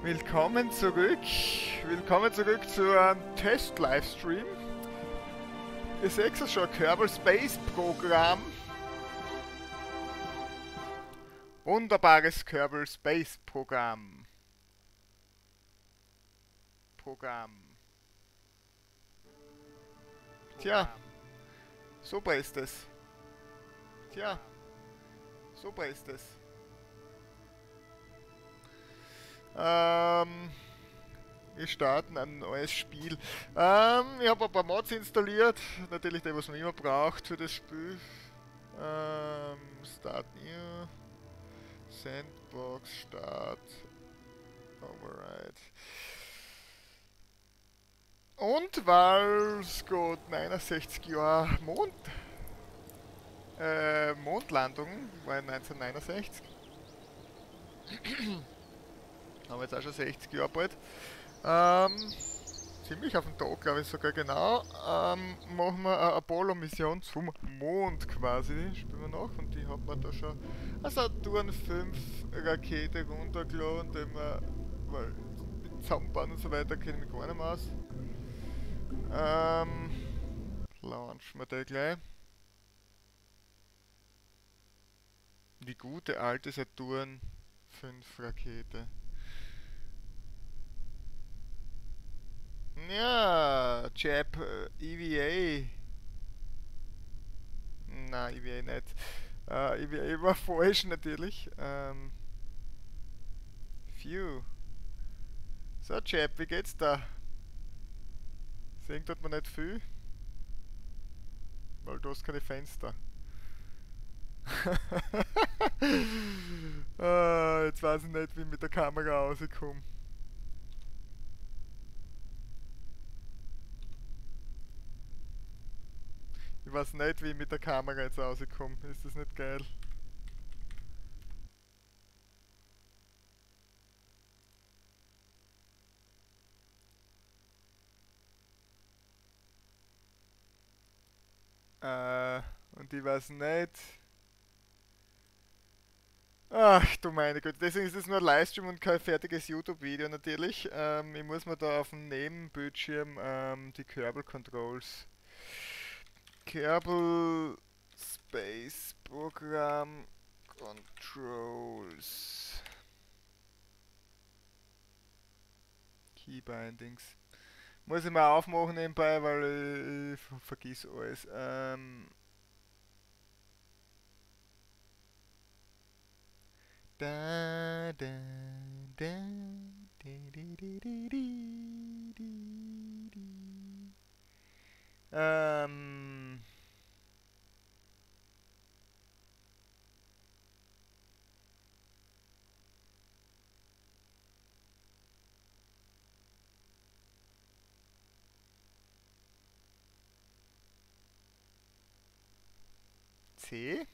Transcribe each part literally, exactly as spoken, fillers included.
Willkommen zurück. Willkommen zurück zu einem Test-Livestream. Ihr seht es schon, Kerbal Space Programm. Wunderbares Kerbal Space Programm. Programm. Tja, super ist es. Tja, super ist es. Ähm, wir starten ein neues Spiel. Ähm, ich habe ein paar Mods installiert. Natürlich die, was man immer braucht für das Spiel. Ähm, Start New. Sandbox, Start. Override. Und weil es geht neunundsechzig Jahre Mond. Äh, Mondlandung war neunzehnhundertneunundsechzig. Haben wir jetzt auch schon sechzig Jahre bald. Ähm, ziemlich auf den Tag, glaube ich sogar genau. Ähm, machen wir eine Apollo-Mission zum Mond quasi. Spielen wir noch und die hat man da schon eine Saturn fünf Rakete runtergeladen, die wir, weil mit Zusammenbauen und so weiter kennen wir gar nicht mehr aus. Ähm, launchen wir die gleich. Die gute alte Saturn fünf Rakete. Ja, Jab, E V A. Na, E V A nicht. Uh, E V A war falsch natürlich. Ähm, Phew. So, Jab, wie geht's da? Sehen tut man nicht viel. Weil du hast keine Fenster. uh, jetzt weiß ich nicht, wie ich mit der Kamera rauskomme. Ich weiß nicht, wie ich mit der Kamera jetzt rauskomme. Ist das nicht geil? Äh, und ich weiß nicht. Ach du meine Güte, deswegen ist es nur ein Livestream und kein fertiges YouTube-Video natürlich. Ähm, ich muss mir da auf dem Nebenbildschirm ähm, die Kerbal Controls. Kerbal Space Program Controls. Keybindings. Muss ich mal aufmachen nebenbei, weil ich vergiss alles. Ähm da, da, da, di, di, di, di, di, di, di. Ähm C?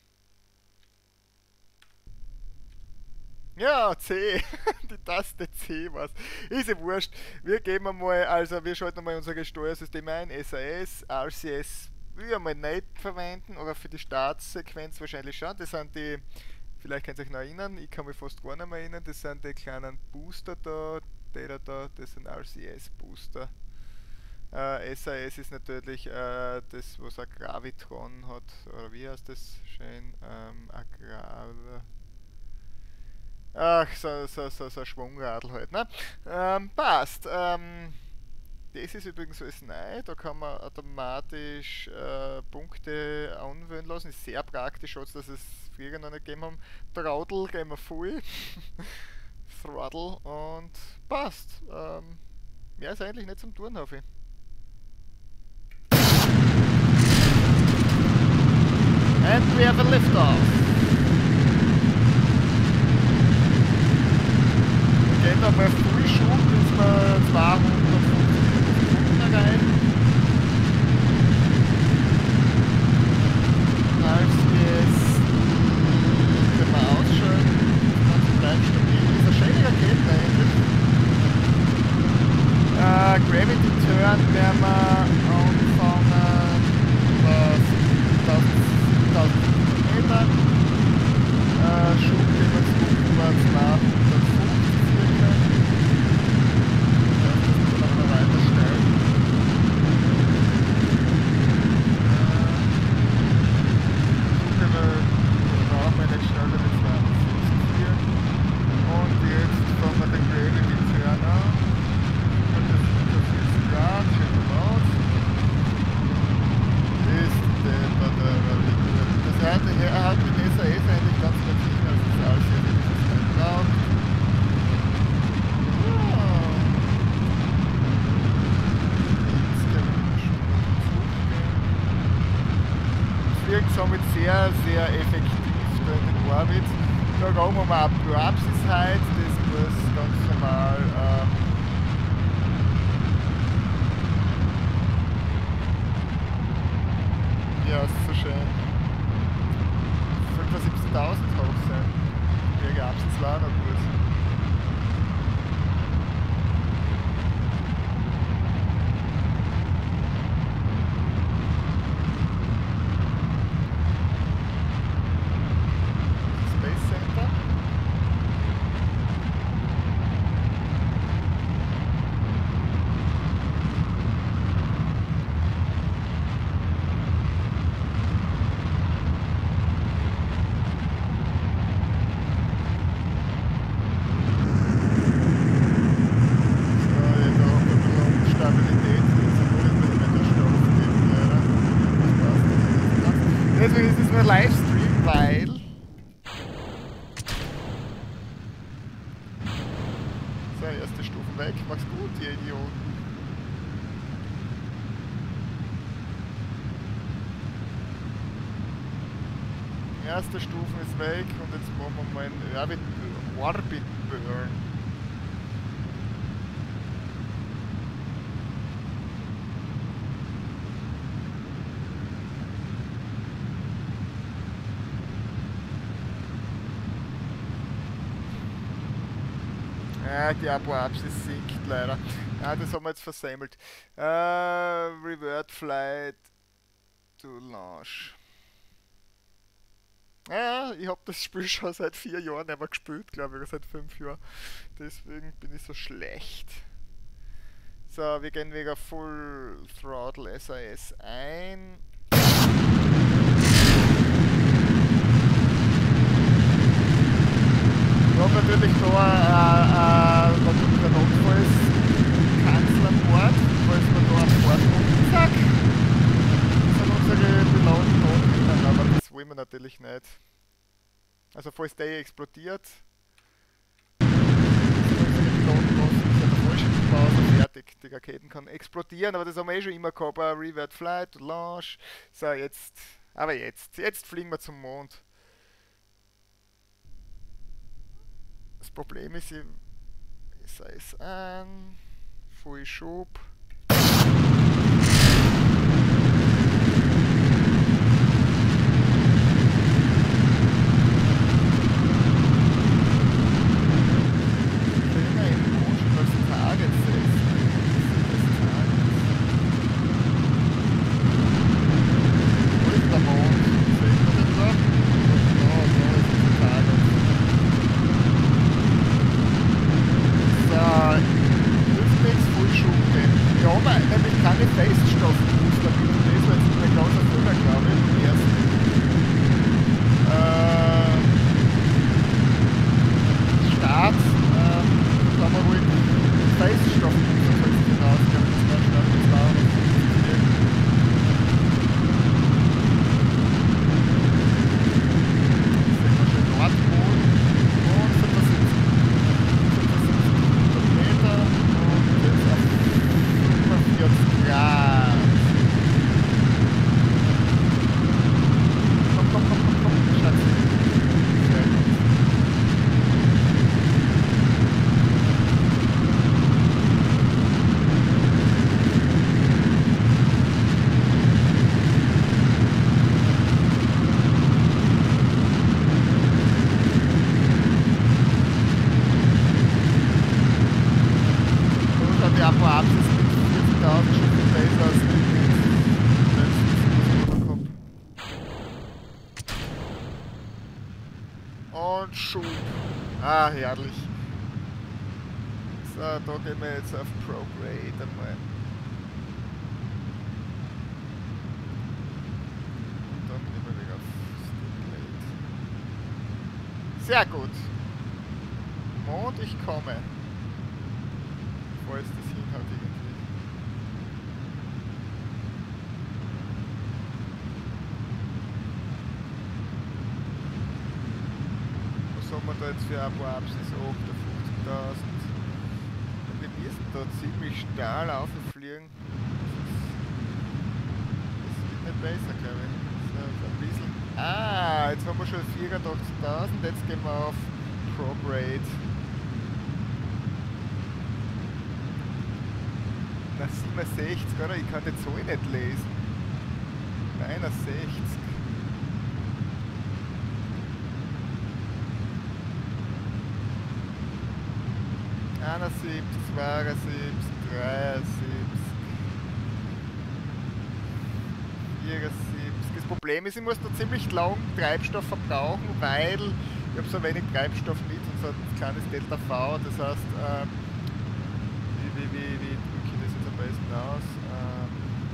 Ja, C. Die Taste C was. Ist ja wurscht. Wir geben einmal, also wir schalten mal unsere Steuersysteme ein. S A S, R C S will ich einmal nicht verwenden, aber für die Startsequenz wahrscheinlich schon. Das sind die, vielleicht könnt ihr euch noch erinnern, ich kann mich fast gar nicht mehr erinnern, das sind die kleinen Booster da, die da, da das sind R C S Booster. Äh, S A S ist natürlich äh, das, was ein Gravitron hat, oder wie heißt das schön? Ähm, ein Grav... Ach, so, so, so, so ein Schwungradl halt, ne? Ähm, passt. Ähm, das ist übrigens alles neu, da kann man automatisch äh, Punkte anwählen lassen. Ist sehr praktisch, dass es früher noch nicht gegeben haben. Throttle gehen wir voll. Throttle und passt. Ähm, mehr ist eigentlich nicht zum Tun, hoffe ich. And we have a liftoff. Wir gehen da bei Frühschub bis bei zweihundertfünfzig Sekunden rein. Als jetzt können wir ausschalten. Das bleibt stabil. Das ist eine schöne Rakete eigentlich. Äh, Gravity Turn werden wir anfangen über siebentausend Meter. Äh, Schub gehen wir zu über zweihundertfünfzig circa. Ja, er hat mit S A S eigentlich ganz gut hin, also das ist alles hier, das ist mein Traum. Fliegt somit sehr, sehr effektiv da in den Orbit. Da oben haben wir eine Proapsis-Height, das muss ganz normal ähm, ja, ist so schön. Sollte siebzehntausend hoch sein. Die Apsis war noch gut. Deswegen ist es nur Livestream, weil so, erste Stufen weg, mach's gut, ihr Idioten. Erste Stufen ist weg und jetzt machen wir mal einen Orbit, Orbit Burn. Ja, die Abo-Apsis sinkt leider. Ja, das haben wir jetzt versemmelt. Äh, Revert Flight to Launch. Ja, ich habe das Spiel schon seit vier Jahren nicht mehr gespielt, glaube ich, oder seit fünf Jahren. Deswegen bin ich so schlecht. So, wir gehen wegen Full Throttle S A S ein. Wir haben natürlich da äh, äh, natürlich ein Notfallskanzel an Bord, falls wir da an Bord kommen, zack, sind unsere Piloten da drinnen, aber das wollen wir natürlich nicht. Also falls der explodiert, sind unsere Piloten da, sind der Fallschirmpause fertig. Die Raketen kann explodieren, aber das haben wir eh schon immer gehabt, Revert Flight, Launch. So, jetzt, aber jetzt, jetzt fliegen wir zum Mond. Das Problem ist, ich sei es an, Full Schub. Und Schub. Ah, herrlich. So, da gehen wir jetzt auf Prograde einmal. Und dann gehen wir wieder auf Stimulate. Sehr gut. Mond, ich komme. Falls das hinhaut irgendwie. haben wir da jetzt für Apoapsis achtundfünfzigtausend. Wir müssen da ziemlich steil auffliegen. Das wird nicht besser, glaube ich. So, so ein bisschen. Ah, jetzt haben wir schon vierundachtzigtausend, jetzt gehen wir auf Prograde. Na, siebenundsechzig, oder? Ich kann die Zahl nicht lesen. neunundsechzig. einundsiebzig, zweiundsiebzig, dreiundsiebzig, vierundsiebzig. Das Problem ist, ich muss da ziemlich lang Treibstoff verbrauchen, weil ich habe so wenig Treibstoff mit und so ein kleines Delta V. Das heißt, ähm, wie, wie, wie, wie drücke ich das jetzt am besten aus? Ähm,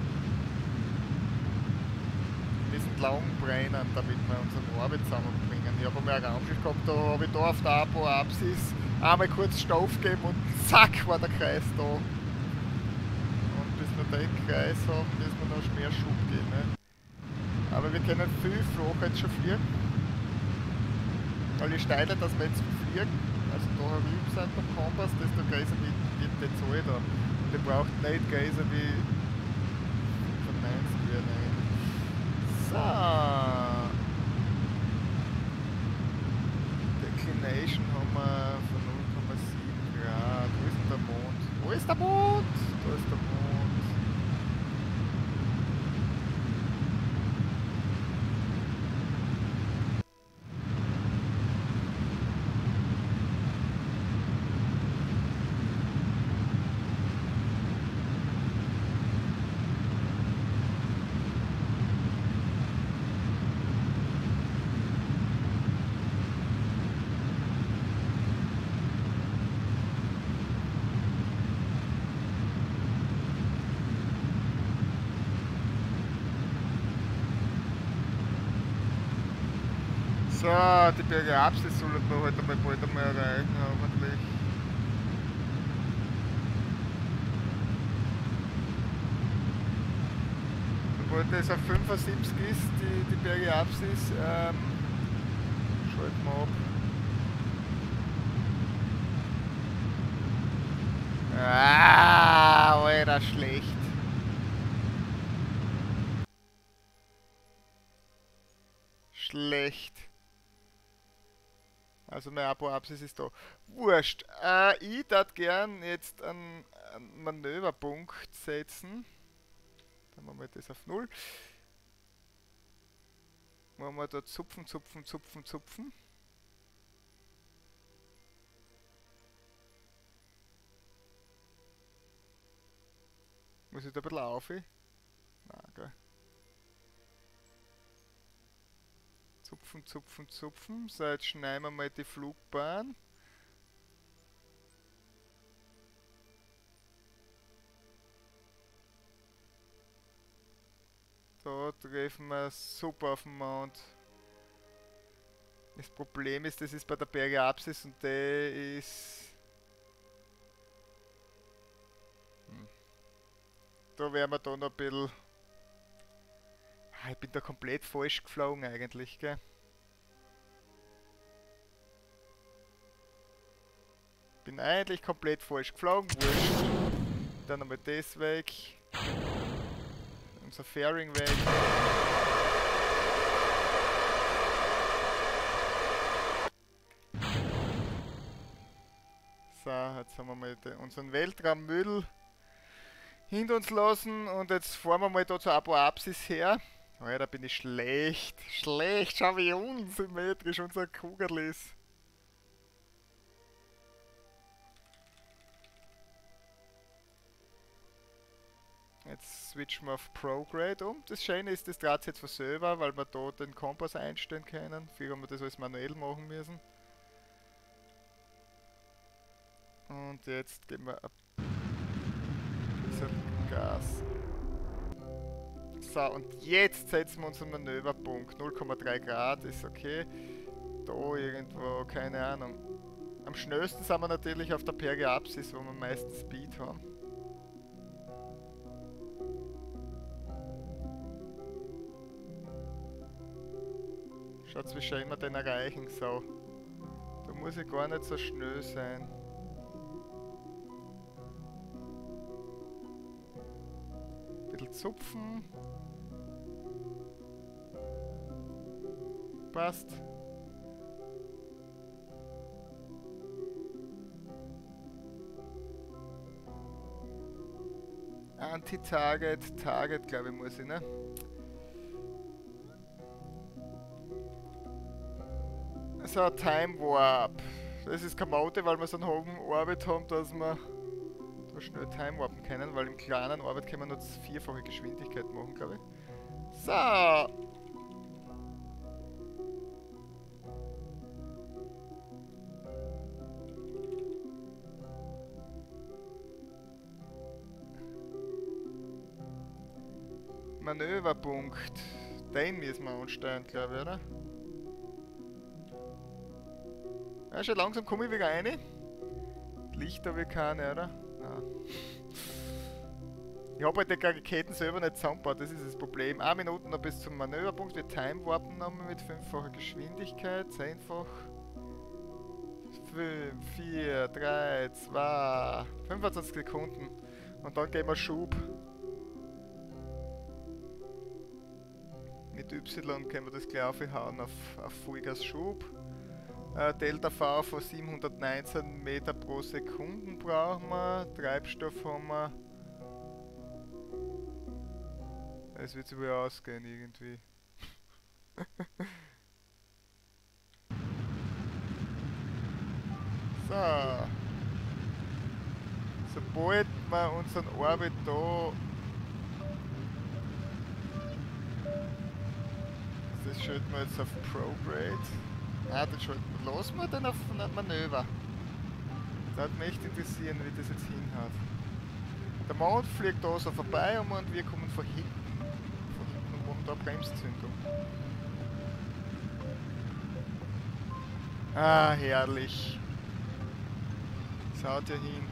wir müssen lang brennen, damit wir unseren Orbit zusammenbringen. Ich habe einmal ein Raumschiff gehabt, da habe ich da auf der Apoapsis einmal kurz Stoff gegeben und zack war der Kreis da. Und bis wir den Kreis haben, müssen wir noch mehr Schub geben. Ne? Aber wir können viel flacher jetzt schon fliegen. Alle Steine, dass wir jetzt fliegen, also da herüben sind der Kompass, desto größer wird, wird die Zahl da. Und die braucht nicht größer wie fünfundneunzig werden eigentlich. So. Declination haben wir von null Komma sieben Grad. Wo ist denn der Mond? Wo ist der Mond? Da ist der Mond. So, die Berge Apsis sollten wir heute mal bald einmal erreichen, hoffentlich. Sobald es auf fünfundsiebzig ist, die, die Berge Apsis, ähm, schalten wir ab. Ah, Alter, schlecht. Schlecht. Also mein Apoapsis ist da. Wurscht. Äh, ich darf gern jetzt einen, einen Manöverpunkt setzen. Dann machen wir das auf null. Machen wir da zupfen, zupfen, zupfen, zupfen. Muss ich da ein bisschen auf? Nein, gell. Zupfen, zupfen, zupfen. So, jetzt schneiden wir mal die Flugbahn. Da treffen wir super auf den Mond. Das Problem ist, das ist bei der Berge Apsis und der ist... Hm. Da wären wir da noch ein bisschen... Ich bin da komplett falsch geflogen eigentlich, gell? Bin eigentlich komplett falsch geflogen, wurscht. Dann nochmal das weg. Unser Fairing weg. So, jetzt haben wir mal den, unseren Weltraummüll hinter uns lassen und jetzt fahren wir mal da zur Apoapsis her. Oh, da bin ich schlecht. Schlecht, schau wie unsymmetrisch unser Kugel ist. Jetzt switchen wir auf Prograde um. Das Schöne ist, das dreht sich jetzt von selber, weil wir da den Kompass einstellen können. Früher haben wir das alles manuell machen müssen. Und jetzt geben wir ein bisschen Gas. So, und jetzt setzen wir unseren Manöverpunkt. null Komma drei Grad ist okay. Da irgendwo, keine Ahnung. Am schnellsten sind wir natürlich auf der Berge Apsis, wo wir am meisten Speed haben. Schaut, wie schnell wir den erreichen. So. muss ich gar nicht so schnell sein. Ein bisschen zupfen. Passt. Anti-Target, Target, glaube ich, muss ich, ne? So, Time Warp. Das ist kein Mode, weil wir so einen hohen Orbit haben, dass wir da schnell Time Warpen können, weil im kleinen Orbit können wir nur vierfache Geschwindigkeit machen, glaube ich. So! Manöverpunkt. Den müssen wir ansteuern, glaube ich, oder? Ja, schon langsam komme ich wieder rein. Licht habe ich keine, oder? Nein. Ich habe halt die Raketen selber nicht zusammengebaut, das ist das Problem. eine Minute noch bis zum Manöverpunkt. Wir Time Warpen nochmal mit fünffacher Geschwindigkeit. zehnfach. fünf, vier, drei, zwei, fünfundzwanzig Sekunden. Und dann gehen wir Schub. Mit Y können wir das gleich aufhauen auf, auf Vollgas Schub. Äh, Delta V von siebenhundertneunzehn Meter pro Sekunde brauchen wir. Treibstoff haben wir. Es wird sich wohl ausgehen irgendwie. So. Sobald wir unseren Orbit da. Das schalten wir jetzt auf Prograde. Ah, den schalten wir. Lassen wir den auf Manöver. Das hat mich echt interessieren, wie das jetzt hinhaut. Der Mond fliegt da so vorbei und wir kommen von hinten. Von hinten und haben da Bremszündung. Ah, herrlich. Schaut ja hin.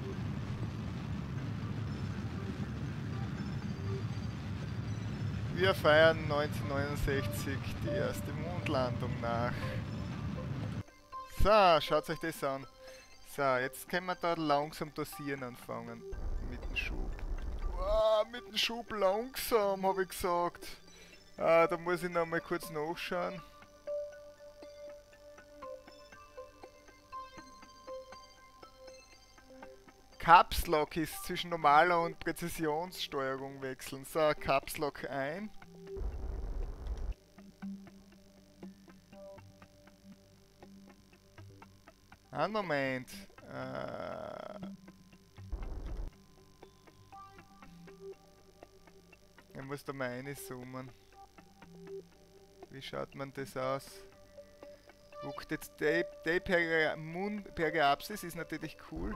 Wir feiern neunzehnhundertneunundsechzig die erste Mondlandung nach. So, schaut euch das an. So, jetzt können wir da langsam dosieren anfangen. Mit dem Schub. Wow, mit dem Schub langsam, habe ich gesagt. Ah, da muss ich noch mal kurz nachschauen. Caps Lock ist zwischen normaler und Präzisionssteuerung wechseln. So, Caps Lock ein. Einen Moment. Äh ich muss da mal reinzoomen. Wie schaut man das aus? Guckt jetzt der Periapsis ist natürlich cool.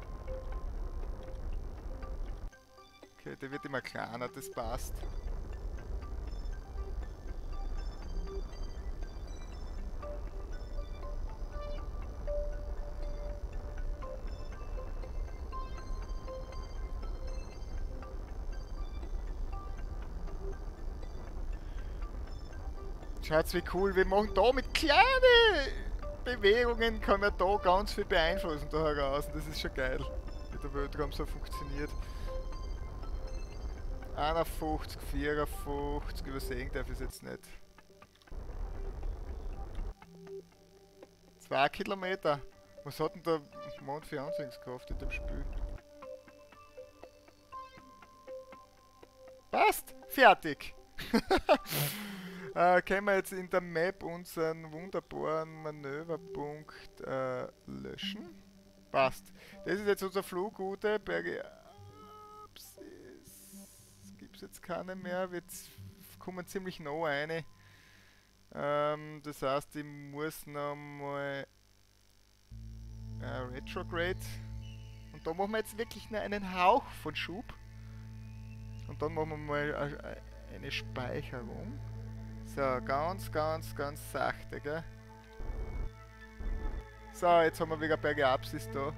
Okay, der wird immer kleiner, das passt. Schaut's wie cool, wir machen da mit kleinen Bewegungen, kann man da ganz viel beeinflussen da heraus und das ist schon geil, wie der Weltraum so funktioniert. einundfünfzig, vierundfünfzig, übersehen darf ich es jetzt nicht. Zwei Kilometer. Was hat denn der Mond für Anziehungskraft in dem Spiel? Passt! Fertig! äh, können wir jetzt in der Map unseren wunderbaren Manöverpunkt äh, löschen? Passt. Das ist jetzt unser Flugroute. Berge gibt es jetzt keine mehr. Wir kommen ziemlich nah rein. Ähm, das heißt, ich muss nochmal äh, Retrograde. Und da machen wir jetzt wirklich nur einen Hauch von Schub. Und dann machen wir mal eine Speicherung. So, ganz, ganz, ganz sachte, gell? So, jetzt haben wir wieder Periapsis da.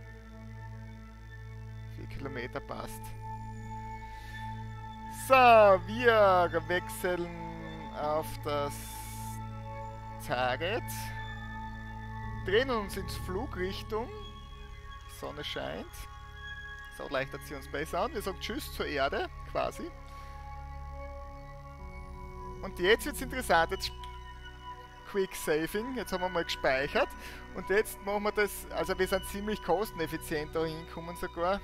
vier Kilometer passt. So, wir wechseln auf das Target. drehen uns in Flugrichtung. Die Sonne scheint. So leichtet sie uns besser an. Wir sagen Tschüss zur Erde, quasi. Und jetzt wird es interessant. Jetzt Quick Saving. Jetzt haben wir mal gespeichert. Und jetzt machen wir das. Also wir sind ziemlich kosteneffizient da hinkommen sogar.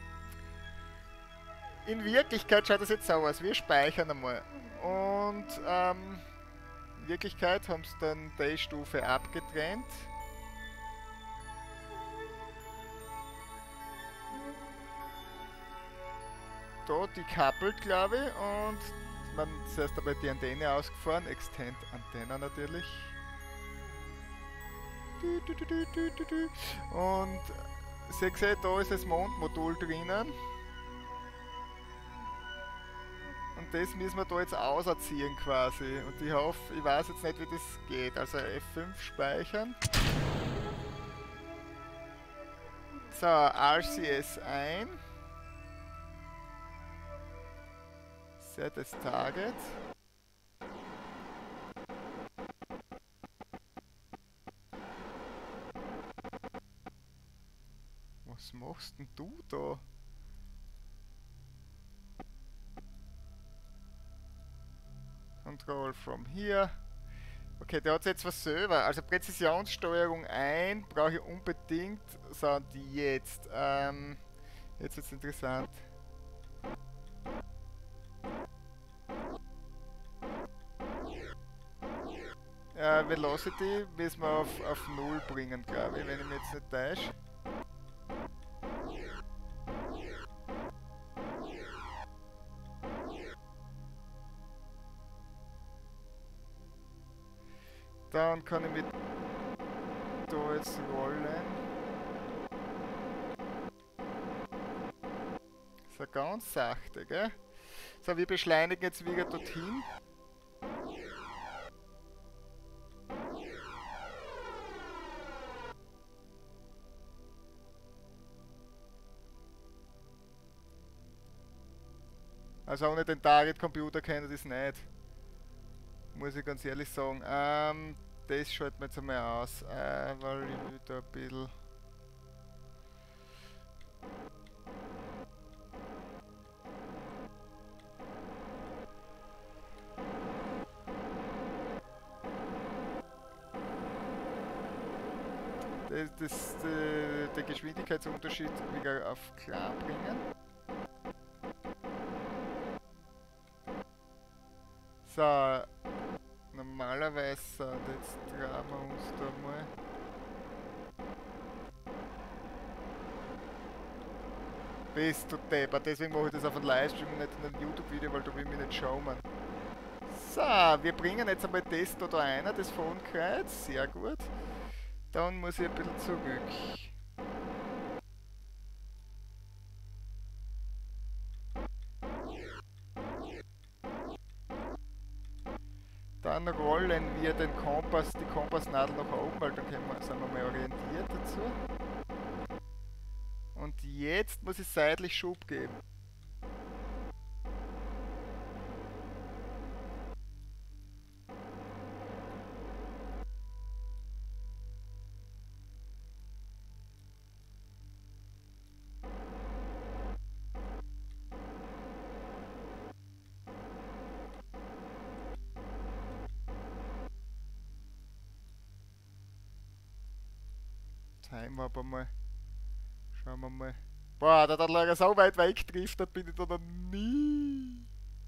In Wirklichkeit schaut das jetzt so aus. Wir speichern einmal. Und ähm, in Wirklichkeit haben sie dann die Stufe abgetrennt. Da decoupled, glaube ich. Und man zuerst einmal die Antenne ausgefahren. Extend Antenne natürlich. Und seht ihr, da ist das Mondmodul drinnen. Und das müssen wir da jetzt auserziehen quasi. Und ich hoffe, ich weiß jetzt nicht, wie das geht. Also F fünf speichern. So, R C S ein. Set as Target. Was machst denn du da? Control from here. Okay, der hat jetzt was selber. Also Präzisionssteuerung ein brauche ich unbedingt. So, die jetzt. Ähm, jetzt wird's interessant. Äh, Velocity müssen wir auf, auf null bringen, glaube ich, wenn ich mich jetzt nicht täusche. Dann kann ich mit da jetzt rollen. So ganz sachte, gell? So, wir beschleunigen jetzt wieder dorthin. Also ohne den Target-Computer kann ich das nicht. Muss ich ganz ehrlich sagen. Ähm, das schalten wir jetzt einmal aus, äh, weil ich will da ein bisschen... Das, das, äh, den Geschwindigkeitsunterschied wieder auf klar bringen. So, normalerweise, und jetzt drehen wir uns da mal. Bist du Depper, deswegen mache ich das auf einem Livestream und nicht in einem YouTube-Video, weil da will ich mich nicht schauen. So, wir bringen jetzt einmal das da, da ein, das Phone-Kreuz, sehr gut. Dann muss ich ein bisschen zurück. Dann rollen wir den Kompass, die Kompassnadel nach oben, weil dann können wir, sind wir mal orientiert dazu. Und jetzt muss ich seitlich Schub geben. Time aber mal. Schauen wir mal. Boah, da hat er so weit weggedriftet, bin ich da noch nie.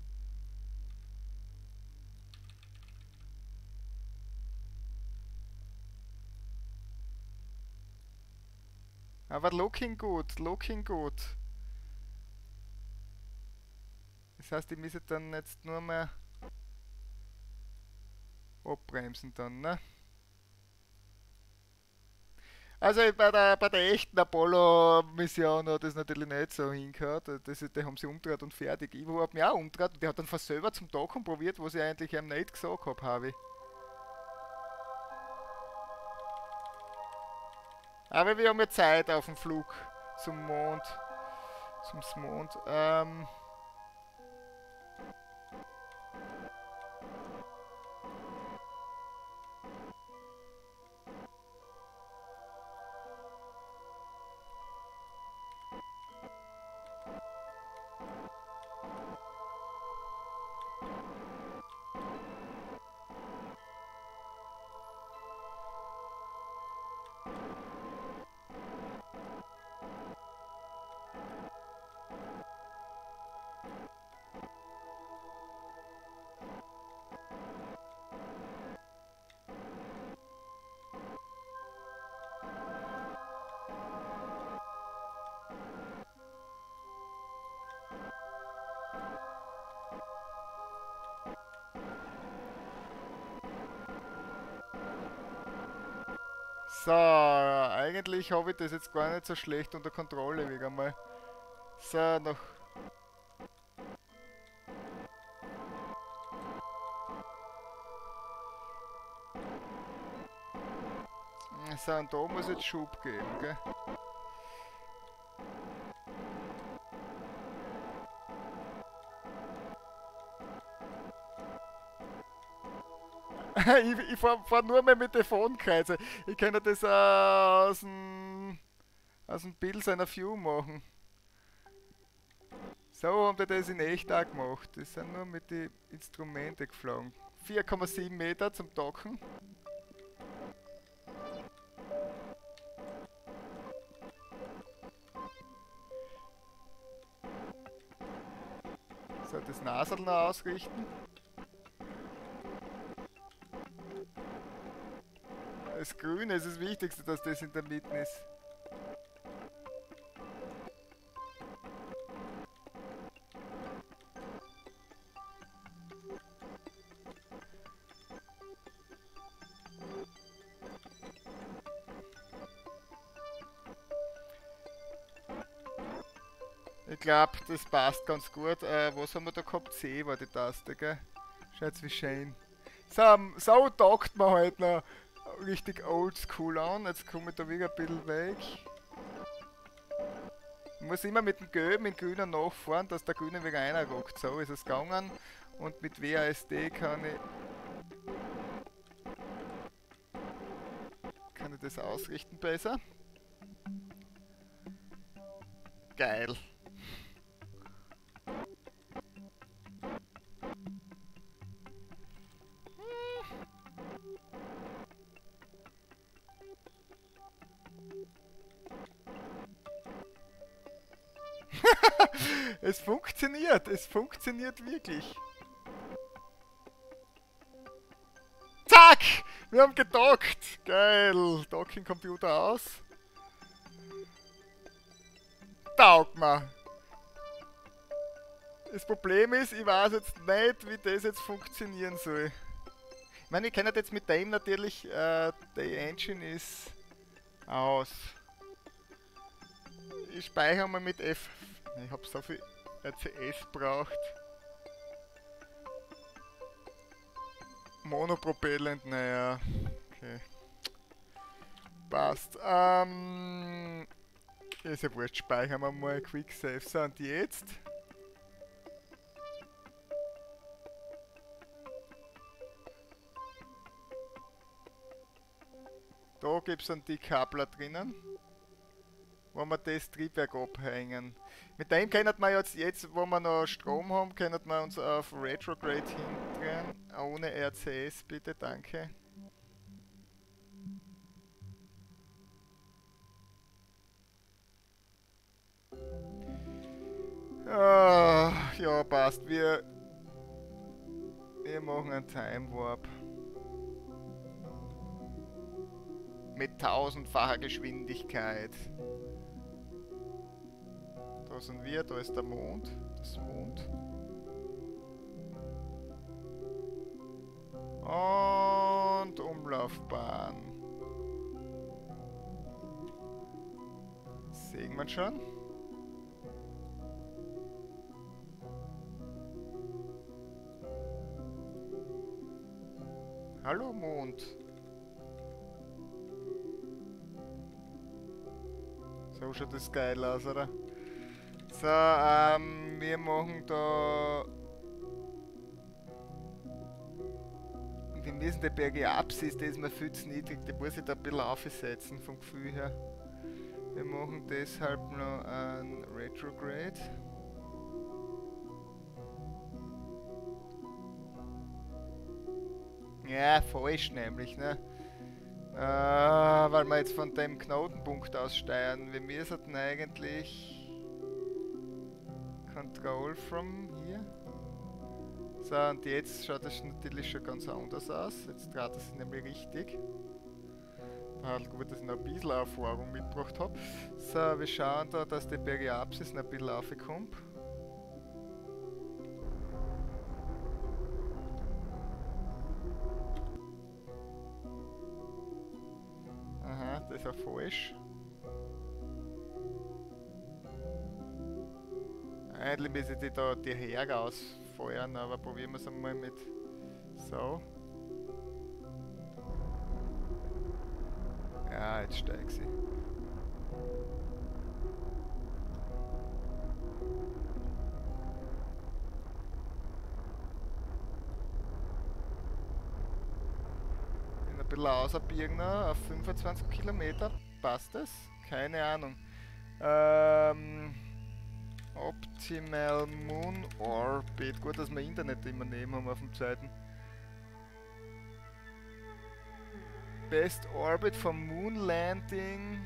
Aber looking gut, looking gut. Das heißt, ich muss dann jetzt nur mehr abbremsen dann, ne? Also bei der, bei der echten Apollo-Mission hat das natürlich nicht so hingehört. Das, die haben sie umgedreht und fertig. Ivo hat mich auch umgedreht und der hat dann fast selber zum Docken probiert, was ich eigentlich ihm nicht gesagt habe, habe ich. Aber wir haben ja Zeit auf dem Flug zum Mond. Zum Mond. Ähm So, eigentlich habe ich das jetzt gar nicht so schlecht unter Kontrolle, wieder mal. So, noch. So, und da muss jetzt Schub geben, gell? ich ich fahre fahr nur mehr mit Telefonkreise. Ich kann ja das äh, aus dem aus dem Bild seiner View machen. So haben wir das in echt auch gemacht. Das sind nur mit den Instrumenten geflogen. vier Komma sieben Meter zum Docken. So, das Nasel noch ausrichten. Das Grüne ist das Wichtigste, dass das in der Mitte ist. Ich glaube, das passt ganz gut. Äh, was haben wir da gehabt? C war die Taste, gell? Schaut wie schön. So, so taugt man halt noch richtig oldschool an. Jetzt komme ich da wieder ein bisschen weg. Ich muss immer mit dem Gelben in Grüner nachfahren, dass der Grüne wieder reinrockt. So ist es gegangen. Und mit W A S D kann ich, kann ich das ausrichten besser. Geil. Es funktioniert, es funktioniert wirklich. Zack! Wir haben gedockt. Geil. Docking Computer aus. Taugt mir. Das Problem ist, ich weiß jetzt nicht, wie das jetzt funktionieren soll. Ich meine, ich kenne jetzt mit dem natürlich, äh, die Engine ist aus. Ich speichere mal mit F. Ich habe so viel R C S braucht. Monopropellent, naja. Okay. Passt. Ähm. Ist ja wurscht, speichern wir mal Quick Save. So, und jetzt? Da gibt es einen Decoupler drinnen, wo wir das Triebwerk abhängen. Mit dem können wir jetzt, jetzt wo wir noch Strom haben, können wir uns auf Retrograde hindrehen. Ohne R C S bitte, danke. Ah, ja, passt. Wir, wir machen einen Time Warp. Mit tausendfacher Geschwindigkeit. Da sind wir, da ist der Mond. Das Mond. Und Umlaufbahn. Sehen wir schon. Hallo Mond. So schaut das geil aus, oder? So, ähm, wir machen da... Wir müssen die Berge Apsis, der ist mir viel zu niedrig, die muss ich da ein bisschen aufsetzen vom Gefühl her. Wir machen deshalb noch ein Retrograde. Ja, falsch nämlich, ne? Äh, weil wir jetzt von dem Knotenpunkt aus steuern. Wir müssen eigentlich Control from hier. So, und jetzt schaut das natürlich schon ganz anders aus. Jetzt dreht es nämlich richtig. Halt gut, dass ich noch ein bisschen Erfahrung mitgebracht habe. So, wir schauen da, dass die Periapsis noch ein bisschen raufkommt. Aha, Das war falsch. Eigentlich müssen die da die Her rausfeuern, aber probieren wir es einmal mit so. Ja, jetzt steig sie. Ein bisschen ausbiegen auf fünfundzwanzig Kilometer. Passt das? Keine Ahnung. Ähm, Optimal Moon Orbit. Gut, dass wir Internet immer nehmen haben auf dem zweiten. Best Orbit for Moon Landing.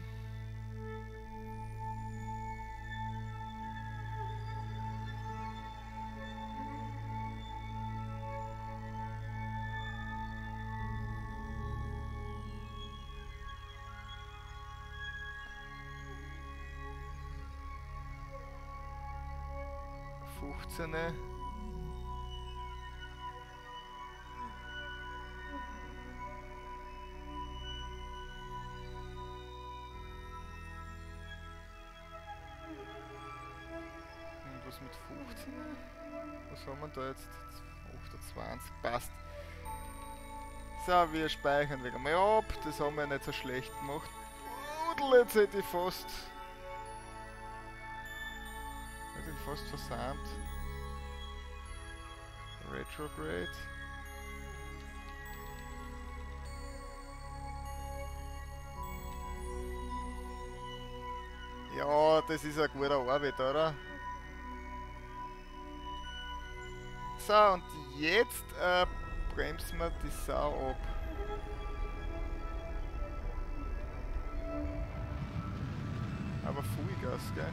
fünfzehn. Und was mit fünfzehn? Was haben wir da jetzt? achtundzwanzig, passt. So, wir speichern wieder mal ab. Das haben wir nicht so schlecht gemacht. Und jetzt hätte ich fast... hätte ich fast versandt. Retrograde. Ja, das ist ein guter Arbeit, oder? So, und jetzt äh, bremsen wir die Sau ab. Aber Vollgas, gell?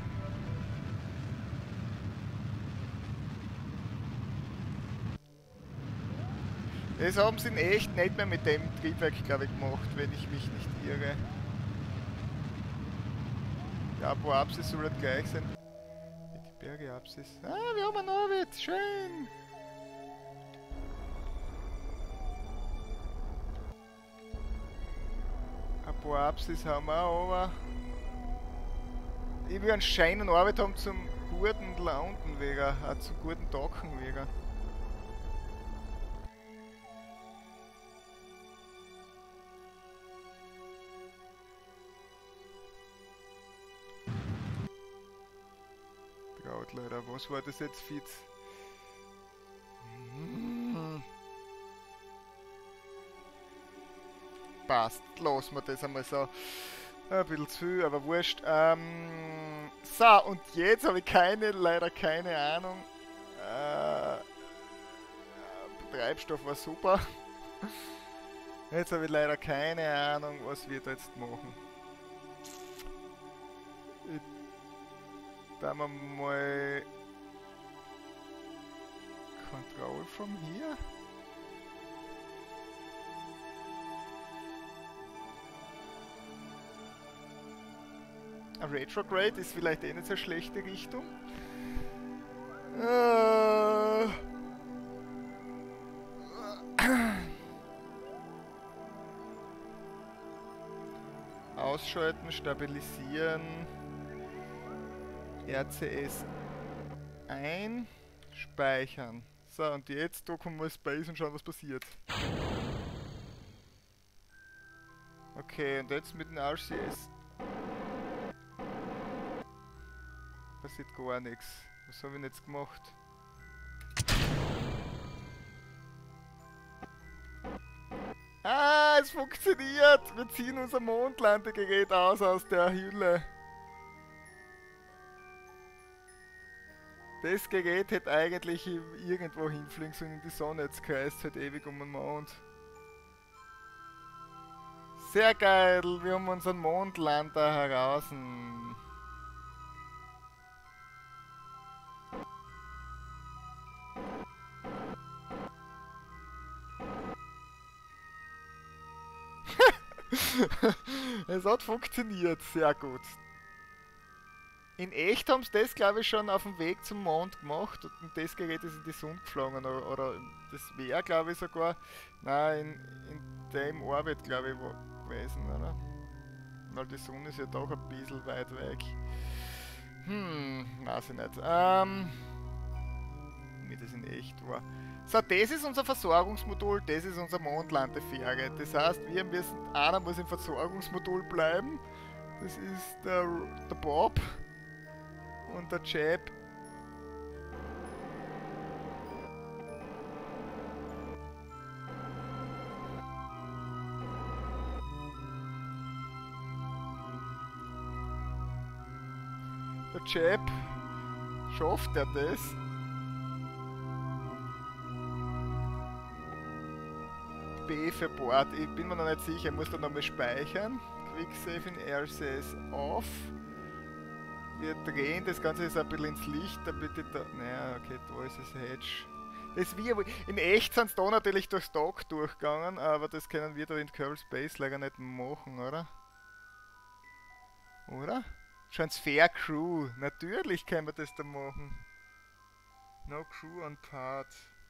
Das haben sie in echt nicht mehr mit dem Triebwerk, glaube ich, gemacht, wenn ich mich nicht irre. Die Apoapsis soll halt gleich sein. Die Bergeapsis. Ah, wir haben einen Orbit! Schön! Apoapsis haben wir auch, aber... ich will einen scheinen Orbit haben zum guten Landen wegen, auch zum guten Docken wegen. Leider, was war das jetzt, Fitz? Hm. Passt, lassen wir das einmal so. Ein bisschen zu viel, aber wurscht. Ähm, so, und jetzt habe ich keine, leider keine Ahnung. Äh, Treibstoff war super. Jetzt habe ich leider keine Ahnung, was wir da jetzt machen. Ich da wir mal Control from here. Ein Retrograde ist vielleicht eh nicht so eine schlechte Richtung. Äh Ausschalten, stabilisieren. R C S ein, speichern. So, und jetzt drucken wir Space und schauen, was passiert. Okay, und jetzt mit dem R C S passiert gar nichts. Was habe ich denn jetzt gemacht? Ah, es funktioniert! Wir ziehen unser Mondlandegerät aus aus der Hülle. Das Gerät hätte eigentlich irgendwo hinfliegen sollen in die Sonne, jetzt kreist halt ewig um den Mond. Sehr geil, wir haben unseren Mondlander heraus. Es hat funktioniert, sehr gut. In echt haben sie das, glaube ich, schon auf dem Weg zum Mond gemacht und das Gerät ist in die Sonne geflogen. Oder, oder das wäre, glaube ich, sogar nein, in, in dem Orbit, glaube ich, gewesen, oder? Weil die Sonne ist ja doch ein bisschen weit weg. Hm, weiß ich nicht. Ähm, wie das in echt war. So, das ist unser Versorgungsmodul, das ist unsere Mondlandefähre. Das heißt, wir müssen, einer muss im Versorgungsmodul bleiben. Das ist der, der Bob und der Jeb. Der Jeb, schafft er das? B für Board. Ich bin mir noch nicht sicher, ich muss da nochmal speichern. Quick Save in R C S off. Wir drehen das Ganze jetzt ein bisschen ins Licht, damit ich da. Naja, okay, da ist es Hedge. Das wir, in echt sind es da natürlich durchs Dock durchgegangen, aber das können wir da in Kerbal Space leider nicht machen, oder? Oder? Transfer Crew. Natürlich können wir das da machen. No Crew on Part.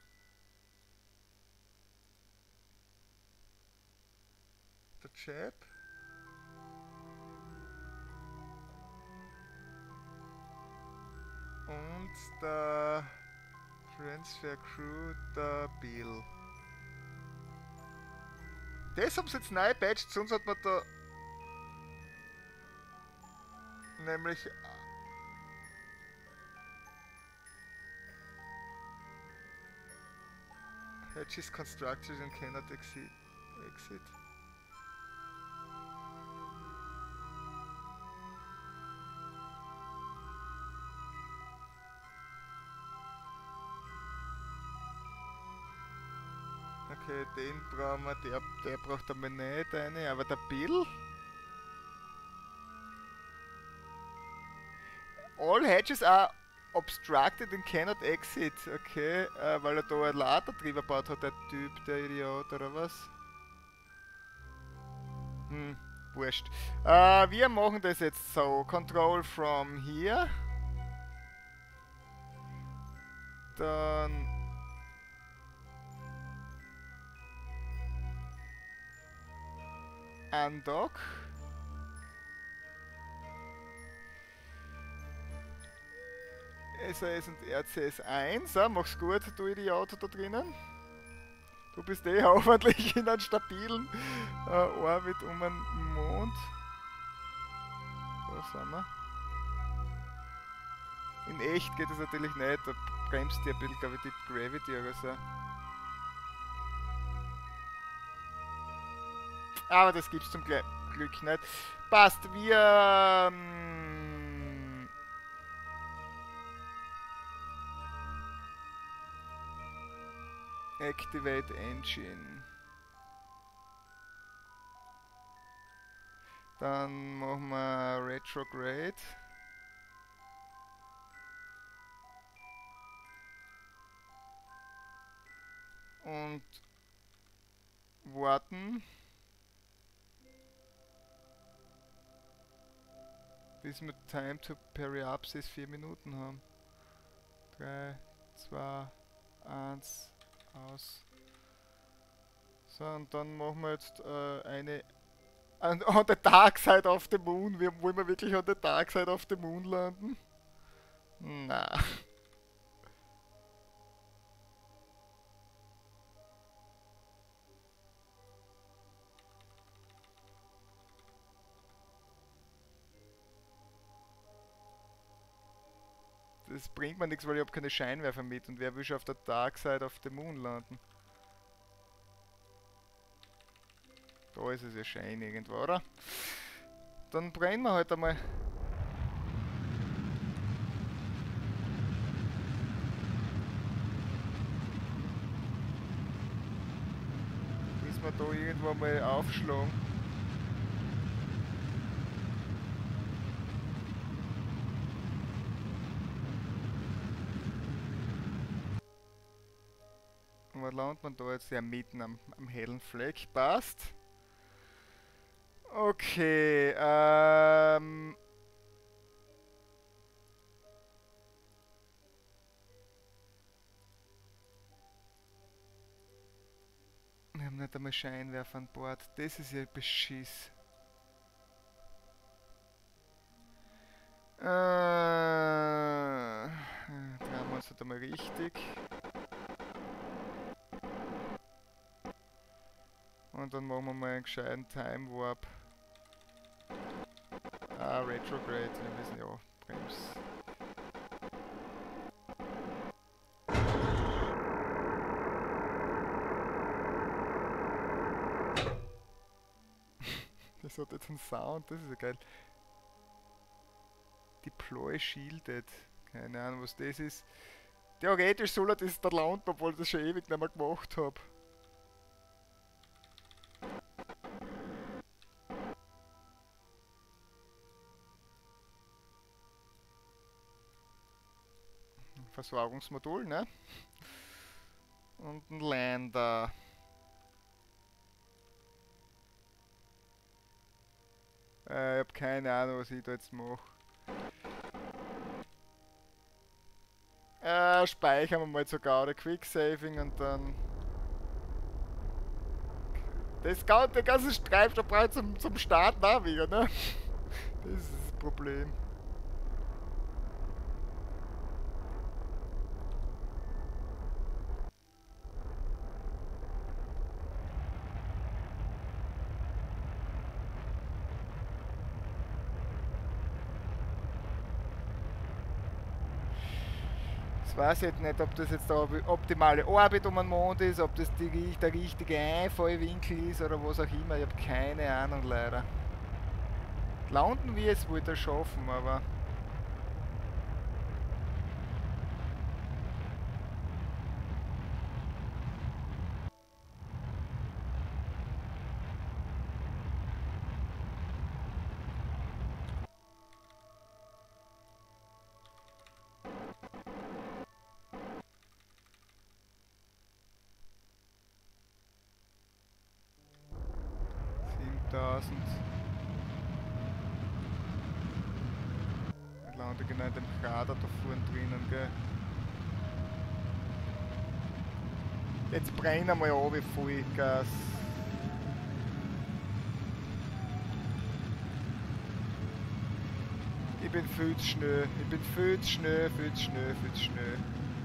Der Chap. Und der Transfer Crew, der Bill. Das haben sie jetzt neu patcht, sonst hat man da nämlich Hedge is constructed and cannot exit. exit. Okay, den brauchen wir, der, der braucht aber nicht eine, aber der Bill? All hedges are obstructed and cannot exit. Okay, äh, weil er da ein Ladertrieb gebaut hat, der Typ, der Idiot, oder was? Hm, wurscht. Äh, wir machen das jetzt so. Control from here. Dann Undock. S A S und R C S eins. Ja, mach's gut, du Idiot da drinnen. Du bist eh hoffentlich in einem stabilen äh, Orbit um den Mond. Da sind wir. In echt geht es natürlich nicht, da bremst dir ein bisschen, glaube ich, die Gravity oder so. Aber das gibt's zum Glück nicht. Passt, wir... Ähm, Activate Engine. Dann machen wir Retrograde. Und warten, bis wir Time to Periapsis vier Minuten haben. drei, zwei, eins, aus. So, und dann machen wir jetzt äh, eine on, on the dark side of the moon. Wir, wollen wir wirklich on the dark side of the moon landen? Na. Das bringt mir nichts, weil ich habe keine Scheinwerfer mit und wer will schon auf der Dark Side of the Moon landen? Da ist es ja Schein irgendwo, oder? Dann brennen wir halt einmal. Bis wir da irgendwo mal aufschlagen. Wo landet man da jetzt? Ja, mitten am, am hellen Fleck. Passt. Okay, ähm... wir haben nicht einmal Scheinwerfer an Bord. Das ist ja Beschiss. Äh, drehen wir uns halt einmal richtig. Und dann machen wir mal einen gescheiten Time Warp. Ah, Retrograde, wir müssen ja bremsen. Das hat jetzt einen Sound, das ist ja geil. Deploy Shielded. Keine Ahnung, was das ist. Theoretisch soll er das da landen, obwohl ich das schon ewig nicht mehr gemacht habe. Versorgungsmodul, ne? Und ein Lander. Äh, ich habe keine Ahnung, was ich da jetzt mache. Äh, speichern wir mal sogar oder Quicksaving und dann. Das ganze, der ganze Treibstoff braucht zum, zum Starten auch wieder, ne? Das ist das Problem. Ich weiß jetzt nicht, ob das jetzt der optimale Orbit um den Mond ist, ob das die, der richtige Einfallwinkel ist oder was auch immer. Ich habe keine Ahnung leider. Landen wir es wohl da schaffen, aber... siebentausend. Ich lande genau in dem Krater da vorne drinnen, gell. Jetzt brennen wir ja wie Vollgas. Ich bin viel zu schnell, ich bin viel zu schnell, viel zu schnell, viel zu schnell.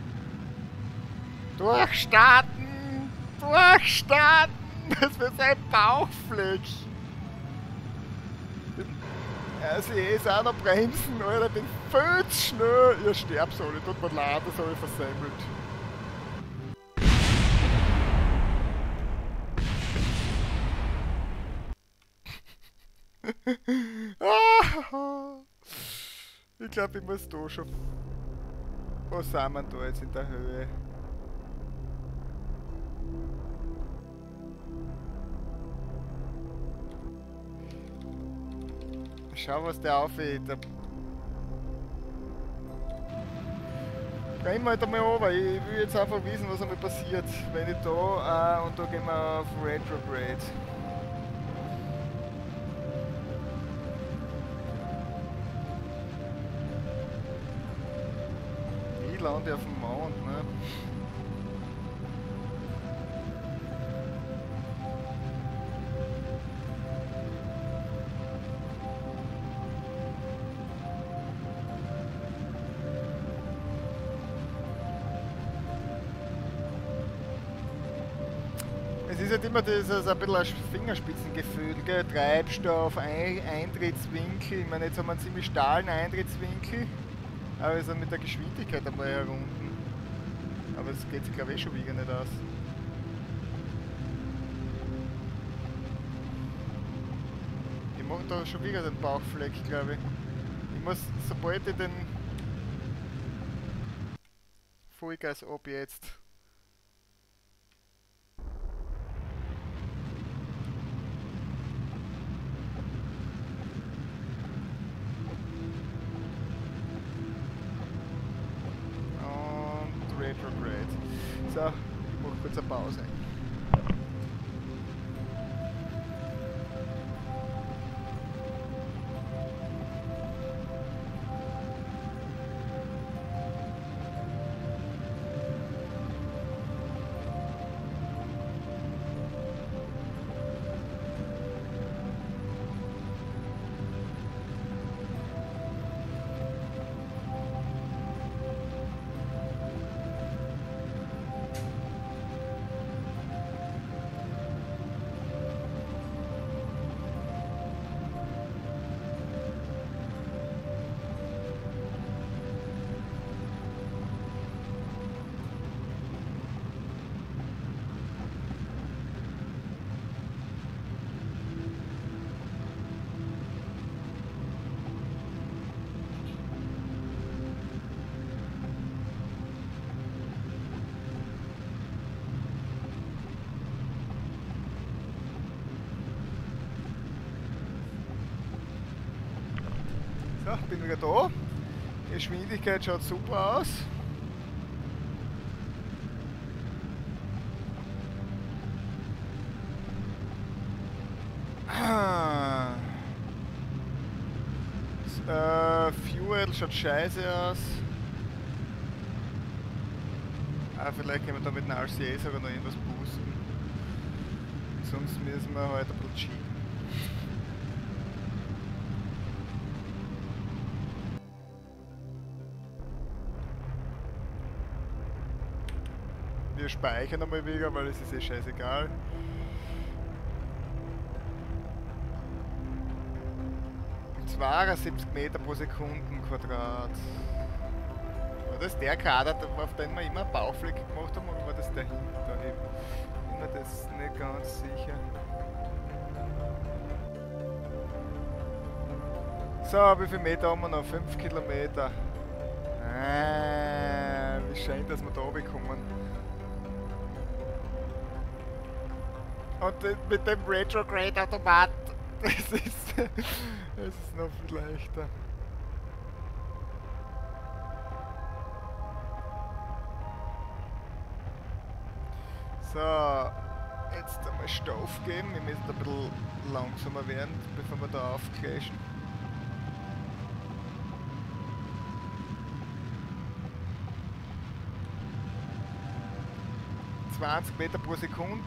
Durchstarten! Durchstarten! Das wird ein Bauchfleck! Also ich ist auch noch bremsen, Alter, ich bin viel zu schnell! Ihr sterbt alle, tut mir leid, das habe ich versemmelt. Ich glaube, ich muss da schon... Was sind wir da jetzt in der Höhe? Schau, was der aufhält. Gehen wir halt einmal runter. Ich will jetzt einfach wissen, was einmal passiert. Wenn ich da... Äh, und da gehen wir auf Retrograde. Ich lande auf dem Mond, ne? Es ist halt immer dieses ein bisschen ein Fingerspitzengefühl, gell? Treibstoff, ein Eintrittswinkel. Ich meine, jetzt haben wir einen ziemlich stahlen Eintrittswinkel. Aber wir sind mit der Geschwindigkeit einmal herunten. Aber es geht sich glaube ich schon wieder nicht aus. Ich mache da schon wieder den Bauchfleck, glaube ich. Ich muss, sobald ich den Vollgas ab jetzt. Retrograde. So, ich mache kurz eine Pause. Ja, bin wieder da. Die Geschwindigkeit schaut super aus. Ah. Äh, Fuel schaut scheiße aus. Ah, vielleicht können wir da mit dem R C A sogar noch irgendwas boosten. Sonst müssen wir halt ein bisschen cheaten. Wir speichern einmal wieder, weil es ist eh scheißegal. zweiundsiebzig Meter pro Sekunden Quadrat. War das der Krater, auf den wir immer einen Baufleck gemacht haben, oder war das dahinter? Ich bin mir das nicht ganz sicher. So, wie viele Meter haben wir noch? fünf Kilometer. Ah, wie schön, dass wir da bekommen. Und mit dem Retrograde-Automat, das ist, das ist noch viel leichter. So, jetzt einmal Stoff geben. Wir müssen ein bisschen langsamer werden, bevor wir da aufclashen. zwanzig Meter pro Sekunde.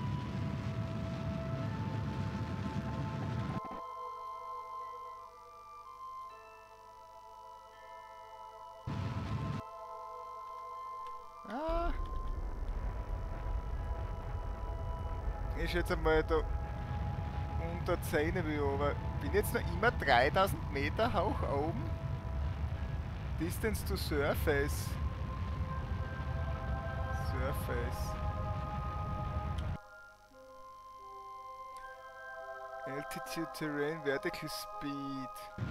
Ah. Ich jetzt einmal da unter zehn wie aber bin jetzt noch immer dreitausend Meter hoch oben. Distance to Surface. Surface. Altitude, Terrain, Vertical Speed.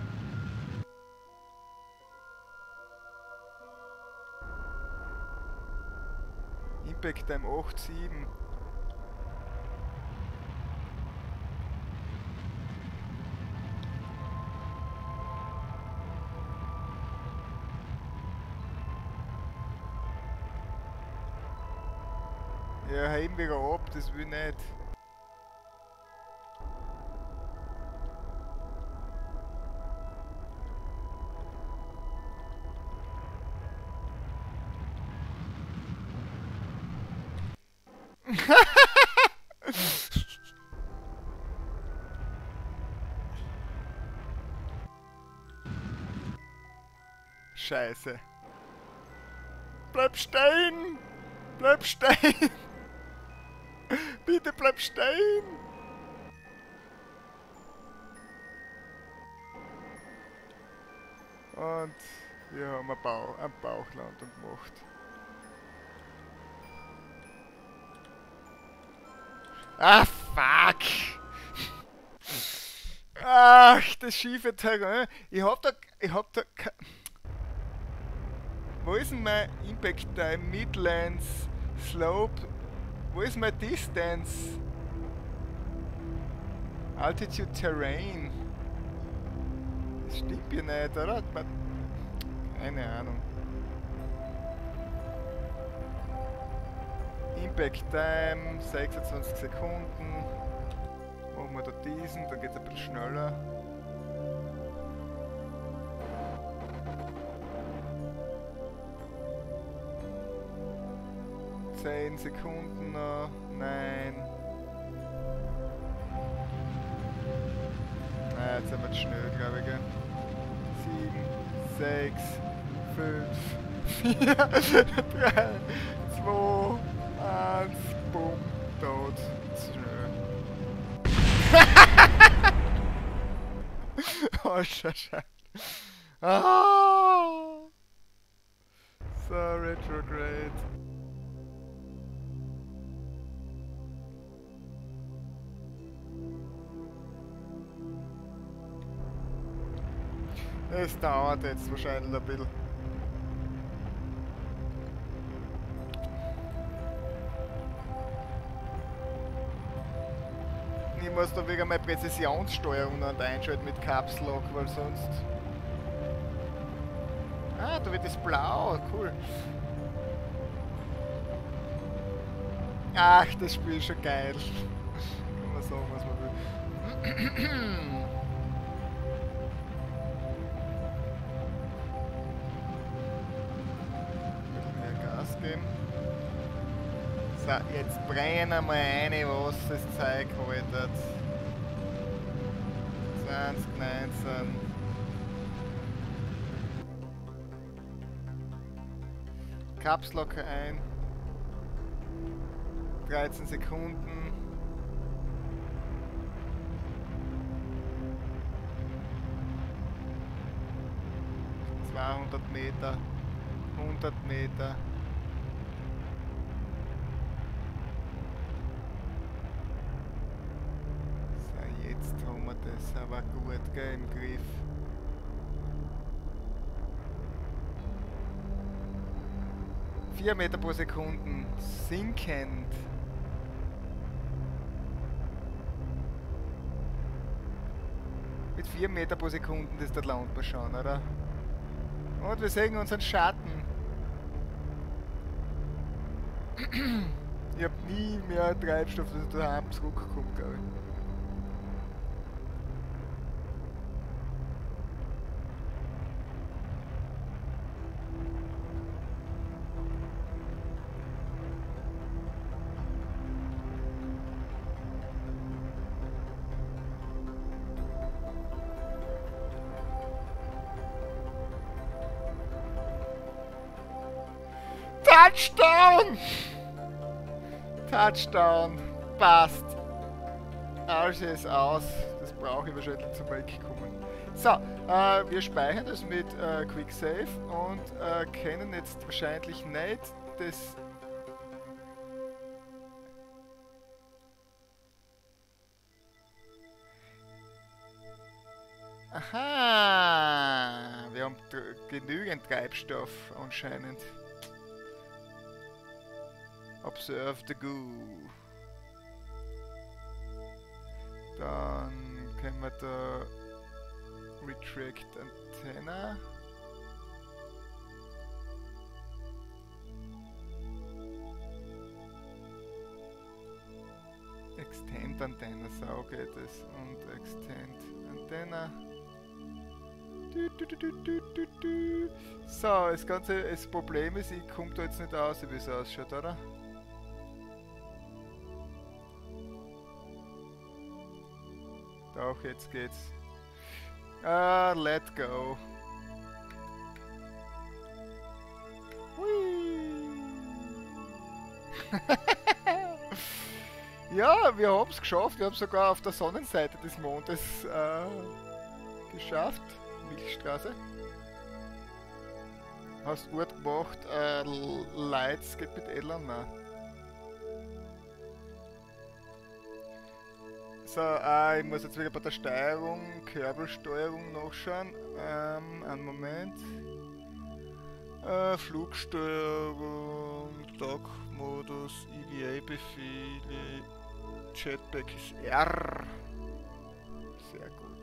Impact Time acht Komma sieben. Ja, heben wir ab, das will ich nicht. Scheiße. Bleib stehen! Bleib stehen! Bitte bleib stehen! Und wir haben einen, Bauch, einen Bauchlandung gemacht. Ah, fuck! Ach, das schiefe Terrain. Ich hab da... Ich hab da... Wo ist denn mein Impact Time? Midlands, Slope. Wo ist mein Distance? Altitude Terrain. Das stimmt ja nicht, oder? Keine Ahnung. Impact Time, sechsundzwanzig Sekunden. Machen wir da diesen, dann geht es ein bisschen schneller. zehn Sekunden noch. Nein. Na, jetzt sind wir zu schnell, glaube ich. Gell? sieben, sechs, fünf, vier, drei, zwei, eins, bumm, tot. Zu schnell. Oh, Scheiße. Ah! So, Retrograde. Es dauert jetzt wahrscheinlich ein bisschen. Ich muss da wegen meiner Präzisionssteuerung einschalten mit Caps Lock, weil sonst Ah, da wird es blau, cool. Ach, das Spiel ist schon geil. Kann man sagen, was man will. Gas geben. So, jetzt brennen wir mal rein, was das Zeug haltet. zwanzig neunzehn. Caps Lock ein. dreizehn Sekunden. zweihundert Meter. hundert Meter. So, jetzt haben wir das aber gut, gell, im Griff. vier Meter pro Sekunde, sinkend. Mit vier Meter pro Sekunde, das da lernt man schon, oder? Und wir sehen unseren Schatten. Ich hab nie mehr Treibstoff, dass ich daheim zurückkomme, glaube ich. Touchdown! Touchdown! Passt! Alles ist aus. Das brauche ich wahrscheinlich zum Wegkommen. So, äh, wir speichern das mit äh, Quick Save und äh, können jetzt wahrscheinlich nicht das. Aha! Wir haben genügend Treibstoff anscheinend. Observe the goo. Dann können wir da Retract Antenna. Extend Antenna, so geht es. Und Extend Antenna. Du, du, du, du, du, du, du. So, das ganze das Problem ist, ich komme da jetzt nicht aus, wie es ausschaut, oder? Doch, jetzt geht's. Ah, let go. Hui. Ja, wir haben es geschafft. Wir haben sogar auf der Sonnenseite des Mondes äh, geschafft. Milchstraße. Hast gut gemacht. Äh, Lights geht mit Elon, nein. So, äh, ich muss jetzt wieder bei der Steuerung, Körbelsteuerung nachschauen. Ähm, einen Moment. Äh, Flugsteuerung, Dock-Modus, E V A-Befehle, Jetpack ist R. Sehr gut.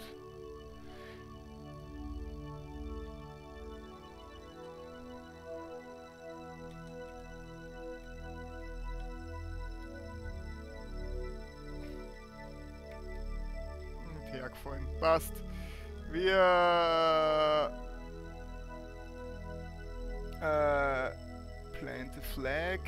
Hergefallen. Passt. Wir äh, plant the flag.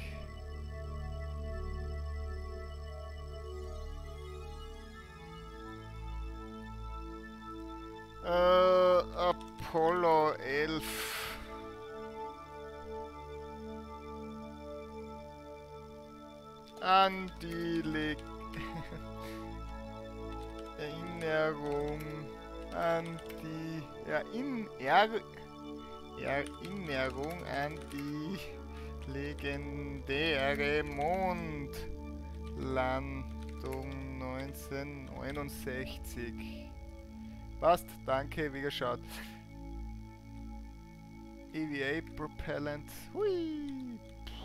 Äh, Apollo elf. An die Leg Erinnerung an die Erin er Erinnerung an die legendäre Mondlandung neunzehnhundertneunundsechzig. Passt, danke, wie geschaut. E V A Propellant. Hui.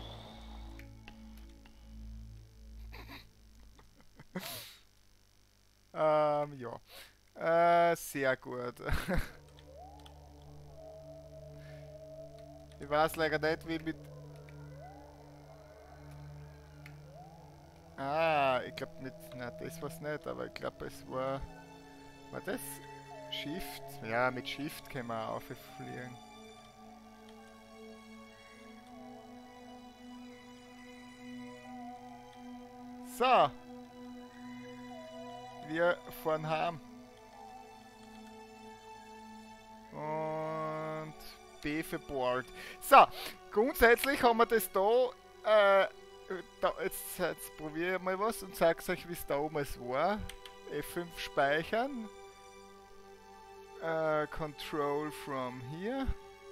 Ähm, ja. Äh, sehr gut. Ich weiß leider nicht, wie mit... Ah, ich glaube mit... Na, das war's nicht, aber ich glaube es war... War das? Shift? Ja, mit Shift können wir auch auffliegen. So. Wir fahren heim. Und B für Board. So, grundsätzlich haben wir das da, äh, da jetzt, jetzt probiere ich mal was und sage euch, wie es damals war. F fünf speichern. Äh, Control from here.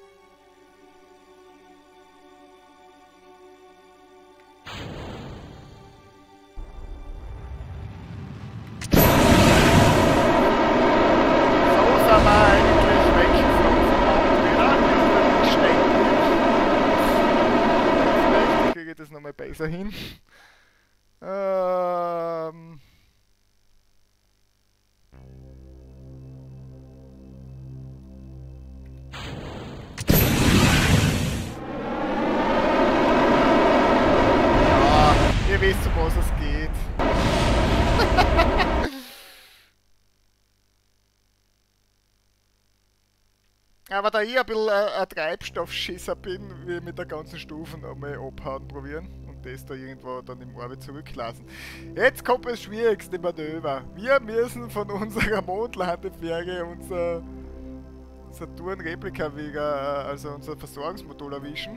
Das nochmal besser hin. Ähm ja, ihr wisst, um was es geht. Aber da ich ein bisschen äh, ein Treibstoffschisser bin, will ich mit der ganzen Stufe nochmal abhauen probieren und das da irgendwo dann im Orbit zurücklassen. Jetzt kommt das schwierigste Manöver. Wir müssen von unserer Mondlandefähre unser Saturn-Replika wieder, also unser Versorgungsmodul erwischen.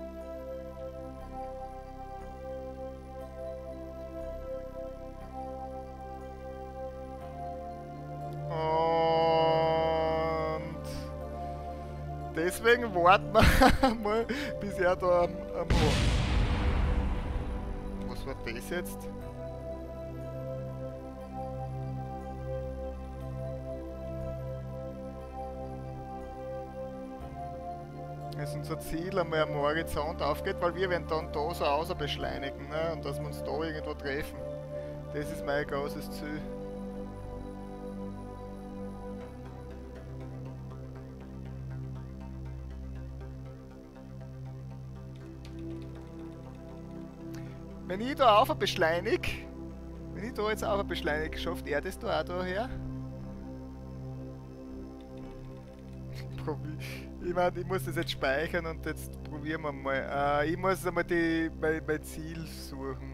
Deswegen warten wir mal, bis er da am, am... Was war das jetzt? Das ist unser Ziel, einmal am Horizont aufgeht, weil wir werden dann da so außer beschleunigen, ne? Und dass wir uns da irgendwo treffen. Das ist mein großes Ziel. Wenn ich da auf beschleunige, wenn ich da jetzt auf beschleunige, schafft er das da auch daher? Ich meine, ich muss das jetzt speichern und jetzt probieren wir mal. Äh, ich muss einmal die, mein, mein Ziel suchen.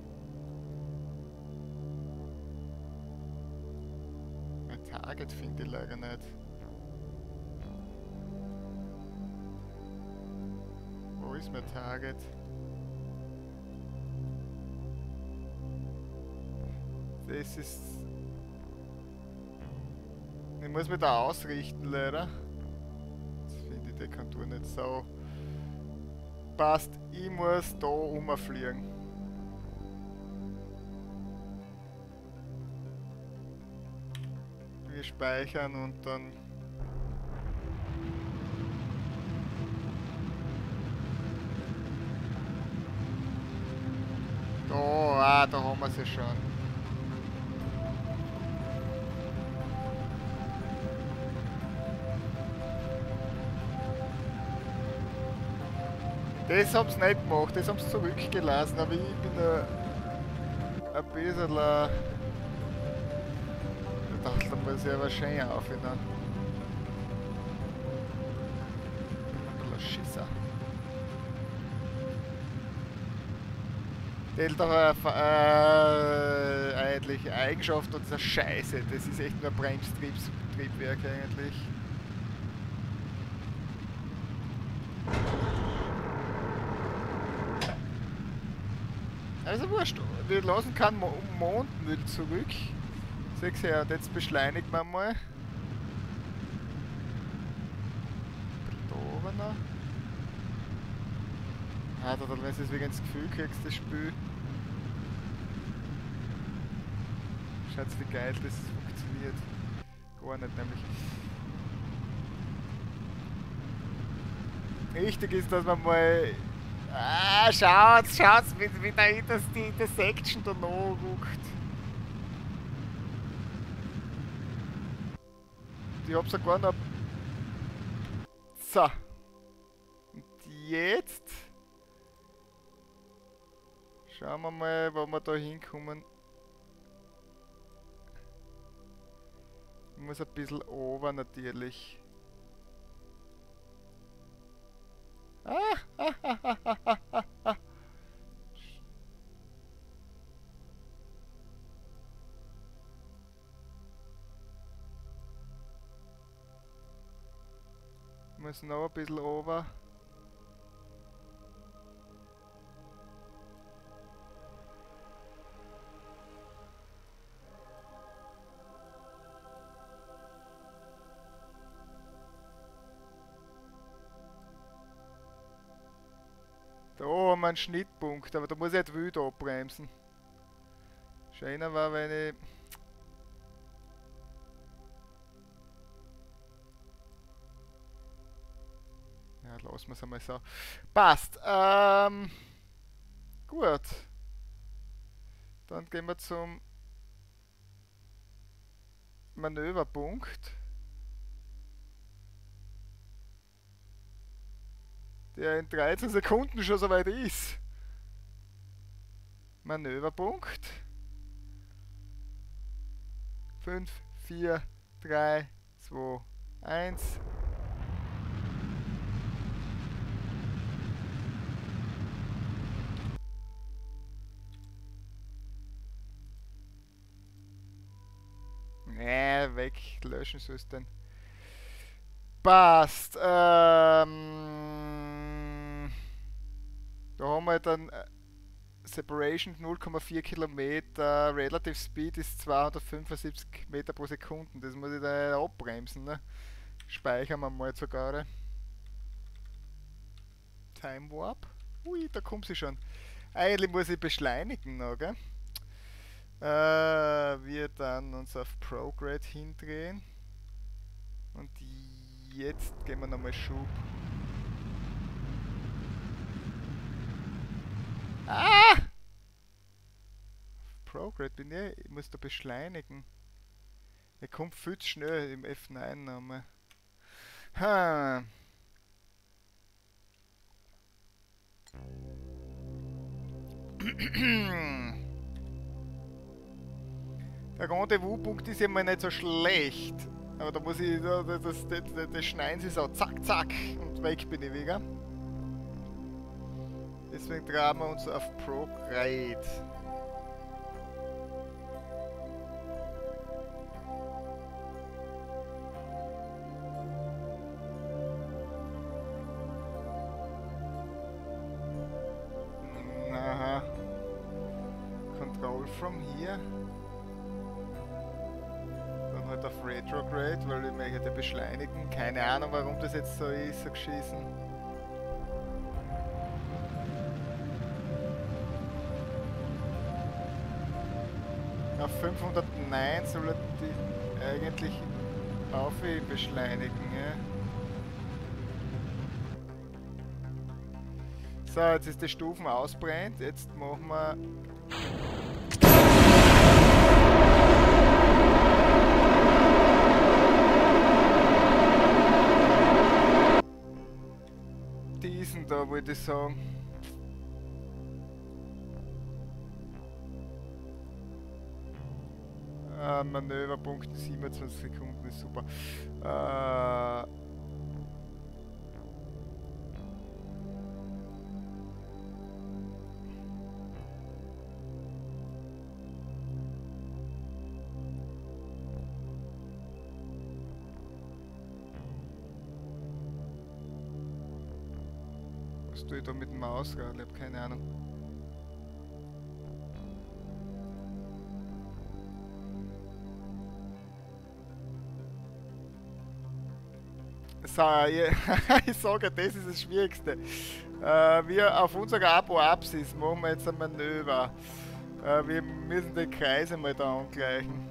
Mein Target finde ich leider nicht. Wo ist mein Target? Das ist... Ich muss mich da ausrichten, leider. Jetzt finde ich die Kontur nicht so... Passt, ich muss da rumfliegen. Wir speichern und dann... Da, ah, da haben wir sie schon. Das haben sie nicht gemacht, das haben sie zurückgelassen, aber ich bin ein, ein bisschen... Äh, ich dachte, da muss ich aber schön auf. Ne? Ein bisschen Schisser. Delta äh, eigentlich Eigenschaft und das ist Scheiße, das ist echt nur ein Bremstriebwerk eigentlich. Also wurscht, wir lassen keinen Mo Mondmüll zurück. Seht ihr, jetzt beschleunigen wir mal. Da oben noch. Ah, da, wenn du es wegen ins Gefühl kriegst, das Spiel. Schaut wie geil das funktioniert. Gar nicht nämlich. Wichtig ist, dass man mal... Ah, schaut, schaut, wie, wie da das, die, die Section da nachruckt. Ich hab sogar noch... So. Und jetzt schauen wir mal, wo wir da hinkommen. Ich muss ein bisschen over natürlich. Ah, ah, ah, ah, ah, ah, ah. Ich muss noch ein bisschen over. Da haben wir einen Schnittpunkt, aber da muss ich jetzt wild abbremsen. Schöner war, wenn ich... Ja, lassen wir es einmal so. Passt. Ähm, gut. Dann gehen wir zum Manöverpunkt. Der in dreizehn Sekunden schon soweit ist. Manöverpunkt. fünf, vier, drei, zwei, eins. Nee, weg. Löschen sollst du denn. Passt. Ähm, da haben wir dann äh, Separation null Komma vier Kilometer. Relative Speed ist zweihundertfünfundsiebzig Meter pro Sekunde. Das muss ich da abbremsen. Ne? Speichern wir mal sogar. Time Warp. Ui, da kommt sie schon. Eigentlich muss ich beschleunigen noch, gell? Äh, wir dann uns auf Prograde hindrehen. Und jetzt gehen wir nochmal Schub. Ah! Prograde bin ich, ich muss da beschleunigen. Er kommt viel zu schnell im F neun nochmal. Ha. Der Rendezvous-Punkt ist ja mal nicht so schlecht. Aber da muss ich, das, das, das, das schneiden sie so, zack, zack, und weg bin ich wieder. Deswegen tragen wir uns auf Prograde. Aha. Control from here. Dann halt auf Retrograde, weil ich möchte beschleunigen. Keine Ahnung, warum das jetzt so ist, so geschissen. Auf fünfhundertneun soll die eigentlich auf beschleunigen. Ja. So, jetzt ist die Stufen ausbrennt. Jetzt machen wir. Diesen da wollte ich sagen. Äh, Manöverpunkt siebenundzwanzig Sekunden ist super. Äh, Was tue ich da mit dem Mausrad? Ich habe keine Ahnung. So, ich, ich sage, das ist das Schwierigste. Äh, wir auf unserer Abo-Apsis machen wir jetzt ein Manöver. Äh, wir müssen die Kreise mal da angleichen.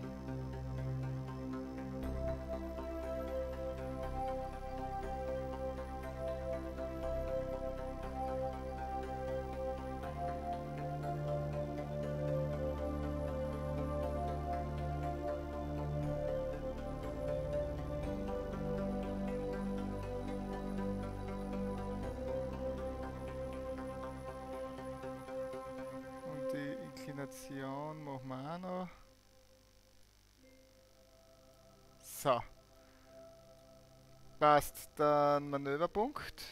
Navigation machen wir auch noch. So. Passt. Dann Manöverpunkt.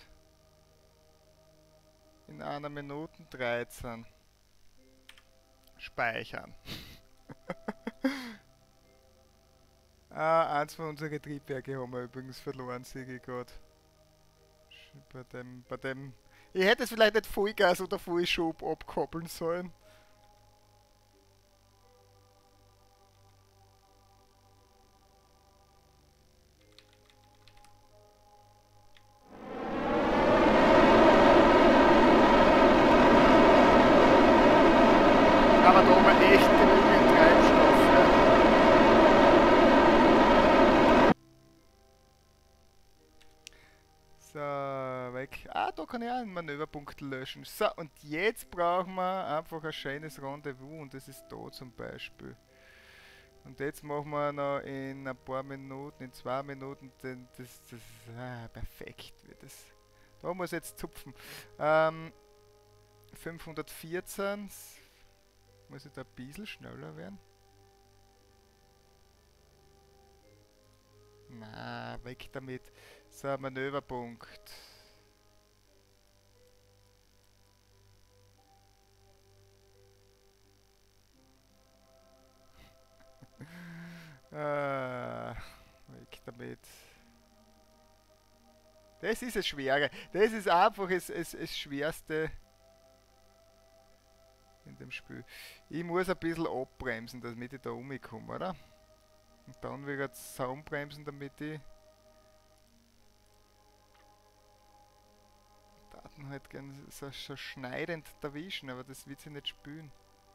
In einer Minute dreizehn. Speichern. ah, eins von unseren Triebwerke haben wir übrigens verloren, sehe ich gerade. Bei dem, bei dem. Ich hätte es vielleicht nicht Vollgas oder Vollschub abkoppeln sollen. Aber da haben wir echt genügend Treibstoff. Ja. So, weg. Ah, da kann ich auch einen Manöverpunkt löschen. So, und jetzt brauchen wir einfach ein schönes Rendezvous und das ist da zum Beispiel. Und jetzt machen wir noch in ein paar Minuten, in zwei Minuten, den, das, das, ah, perfekt wird das. Da muss ich jetzt zupfen. Ähm, fünfhundertvierzehn. Muss ich da ein bisschen schneller werden? Na, weg damit. So, Manöverpunkt. äh, weg damit. Das ist das Schwere. Das ist einfach das, das, das Schwerste in dem Spiel. Ich muss ein bisschen abbremsen, damit ich da umkomme, oder? Und dann wieder zusammenbremsen, damit ich Daten halt gern so, so schneidend erwischen, aber das wird sie nicht spülen.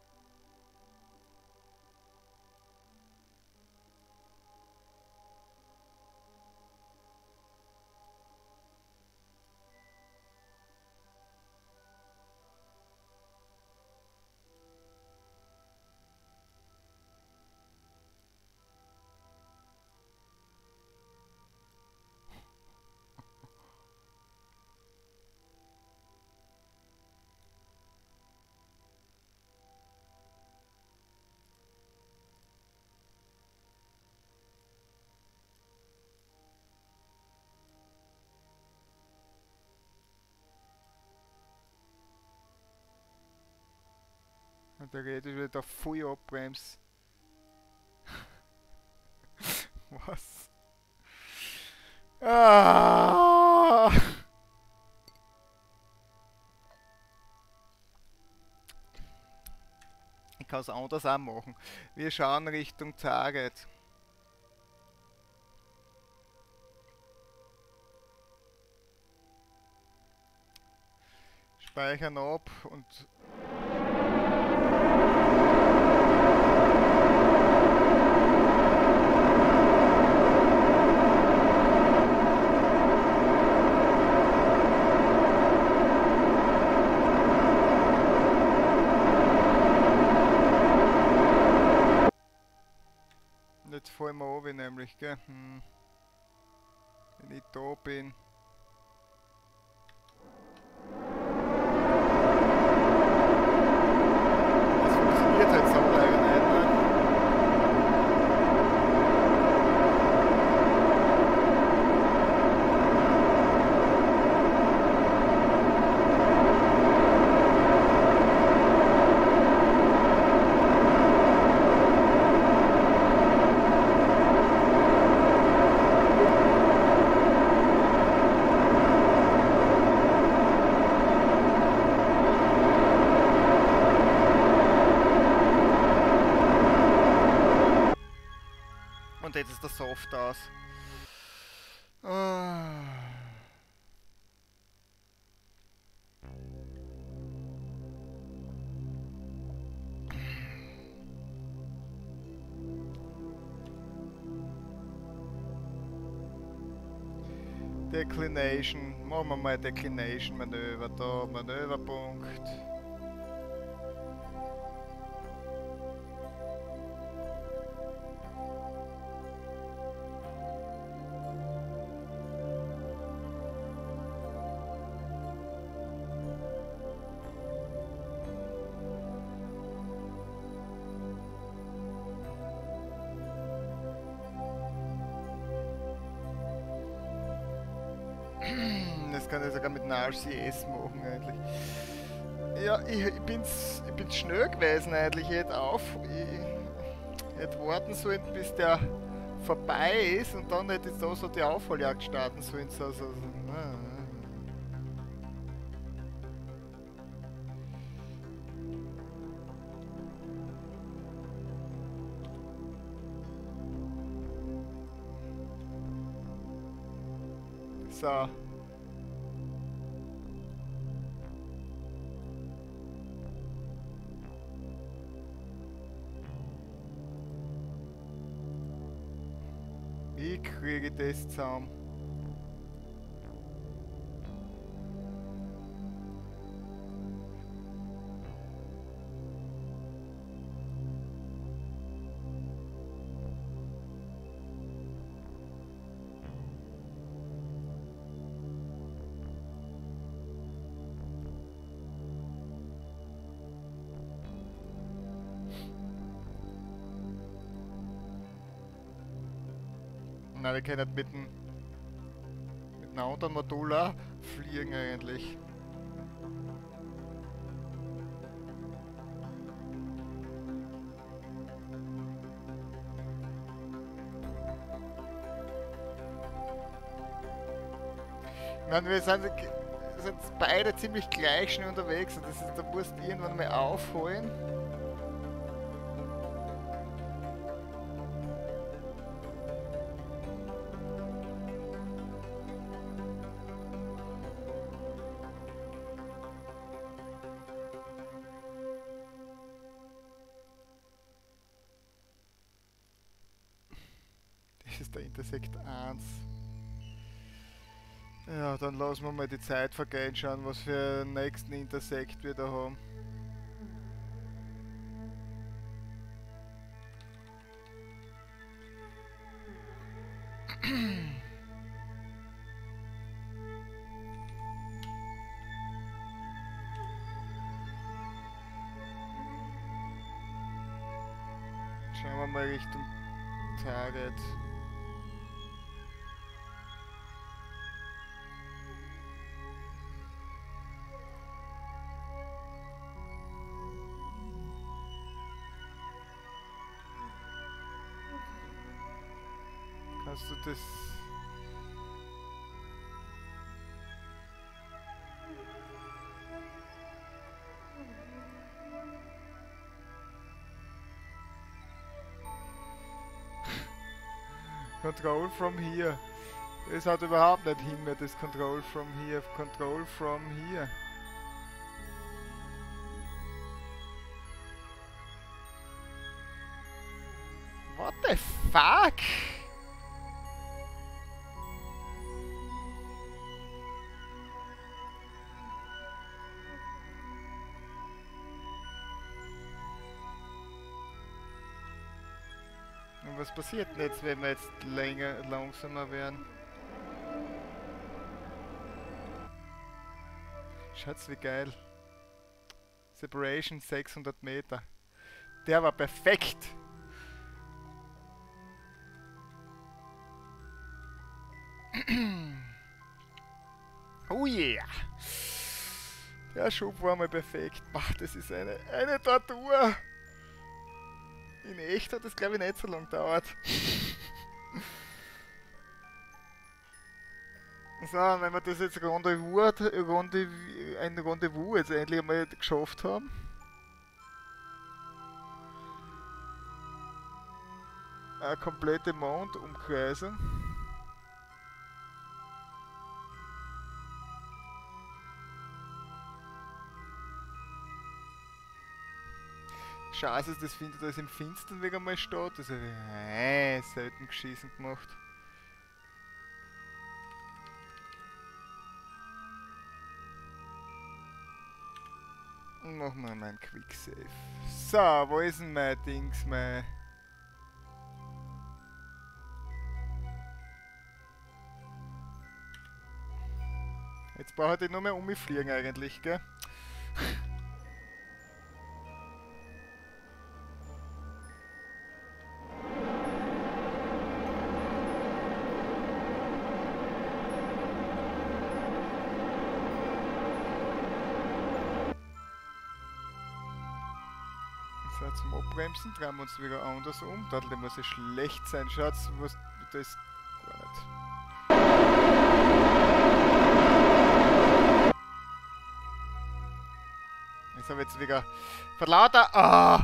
Und da geht ich wieder voll abbremsen. Was? Ah! Ich kann es anders auch machen. Wir schauen Richtung Target. Speichern ab und jetzt fallen wir runter nämlich, gell? Hm. Wenn ich da bin. Das funktioniert halt so leider nicht, ne? Und jetzt ist der Soft aus. Ah. Declination. Machen wir mal Declination Manöver. Da, Manöverpunkt. kann ich sogar mit einer R C S machen eigentlich. Ja, ich, ich, bin's, ich bin's schnell gewesen eigentlich. Ich hätte auf. Ich hätte warten sollen, bis der vorbei ist und dann hätte ich da so die Aufholjagd starten sollen. So, so, so. So. Wie kriege ich das zusammen? Na, wir können mit dem mit einem anderen Modul auch fliegen eigentlich. Ich meine, wir sind, sind beide ziemlich gleich schnell unterwegs und das ist, da musst du irgendwann mal aufholen. Das ist der Intersekt eins. Ja, dann lassen wir mal die Zeit vergehen, schauen, was für einen nächsten Intersekt wir da haben. Schauen wir mal Richtung Target. Kannst du das... Control from here. Es hat überhaupt nicht hin mehr das Control from here. Control from here. What the fuck? Und was passiert denn jetzt, wenn wir jetzt länger, langsamer werden? Schaut's wie geil. Separation sechshundert Meter. Der war perfekt. Oh yeah. Der Schub war mal perfekt. Boah, das ist eine, eine Tortur. In echt hat das, glaube ich, nicht so lange gedauert. So, wenn wir das jetzt Rendezvous, Rendezvous, ein Rendezvous jetzt endlich einmal geschafft haben. Eine komplette Mondumkreisung. Scheiße, das findet das im Finstern wieder mal statt. Das habe ich äh, selten geschissen gemacht. Und machen wir mal einen Quicksave. So, wo ist denn mein Dings, mein... Jetzt brauche ich den nur mehr umfliegen eigentlich, gell? So, zum Abbremsen drehen wir uns wieder anders um. Da muss es schlecht sein. Schaut, was das gar nicht. Jetzt habe ich jetzt wieder verlauter. Ah!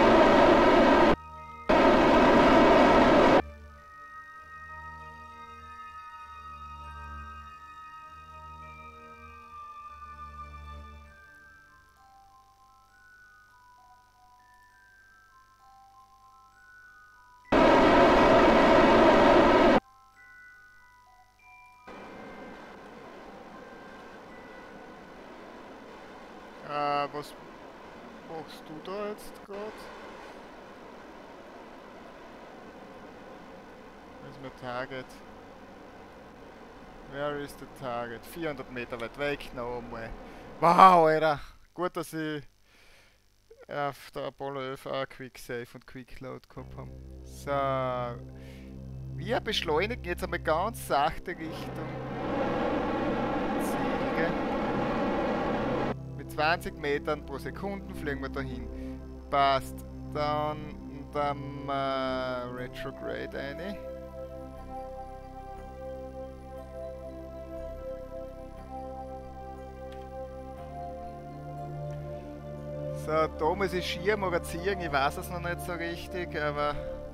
Äh, was machst du da jetzt gerade? Wo ist mein Target? Where is the target? vierhundert Meter weit weg, noch einmal. Wow, Alter! Gut, dass ich auf der Apollo elf auch Quick Save und Quick Load gehabt habe. So. Wir beschleunigen jetzt einmal ganz sachte Richtung Ziel, gell? Mit zwanzig Metern pro Sekunde fliegen wir dahin. Passt. Dann dann äh, Retrograde eine. So, da muss ich Schirm oder ziehen, ich weiß es noch nicht so richtig, aber...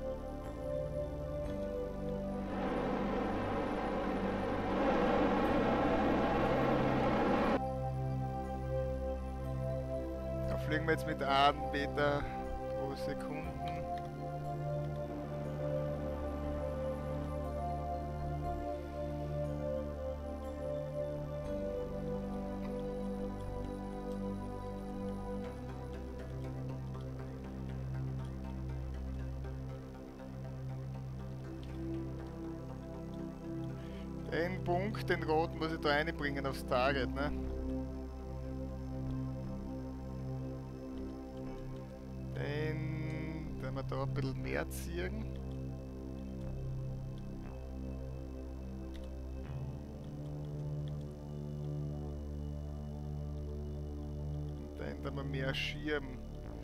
Da fliegen wir jetzt mit einem Meter pro Sekunde. Den Punkt, den roten, muss ich da reinbringen aufs Target, ne? Den, wenn wir da ein bisschen mehr ziehen. Und den, da wir mehr Schirm.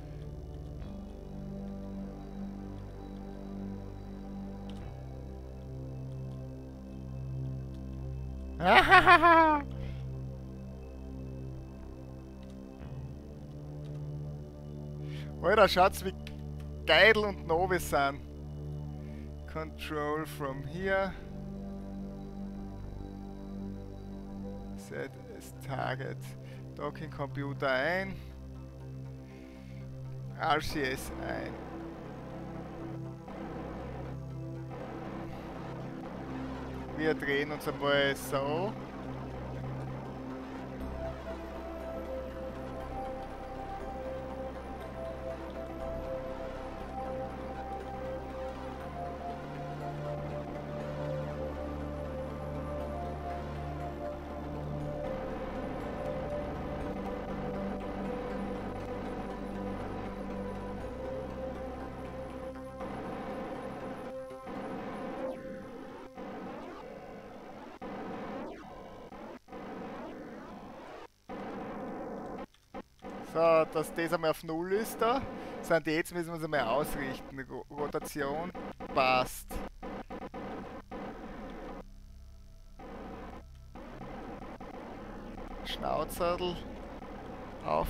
Alter, schaut's wie geil und nah wir sind. Control from here. Set as target. Docking Computer ein. R C S ein. Wir drehen uns einmal so. So, dass das einmal auf null ist da. Sind die jetzt, müssen wir uns einmal ausrichten. Ro Rotation passt. Schnauzerl auf.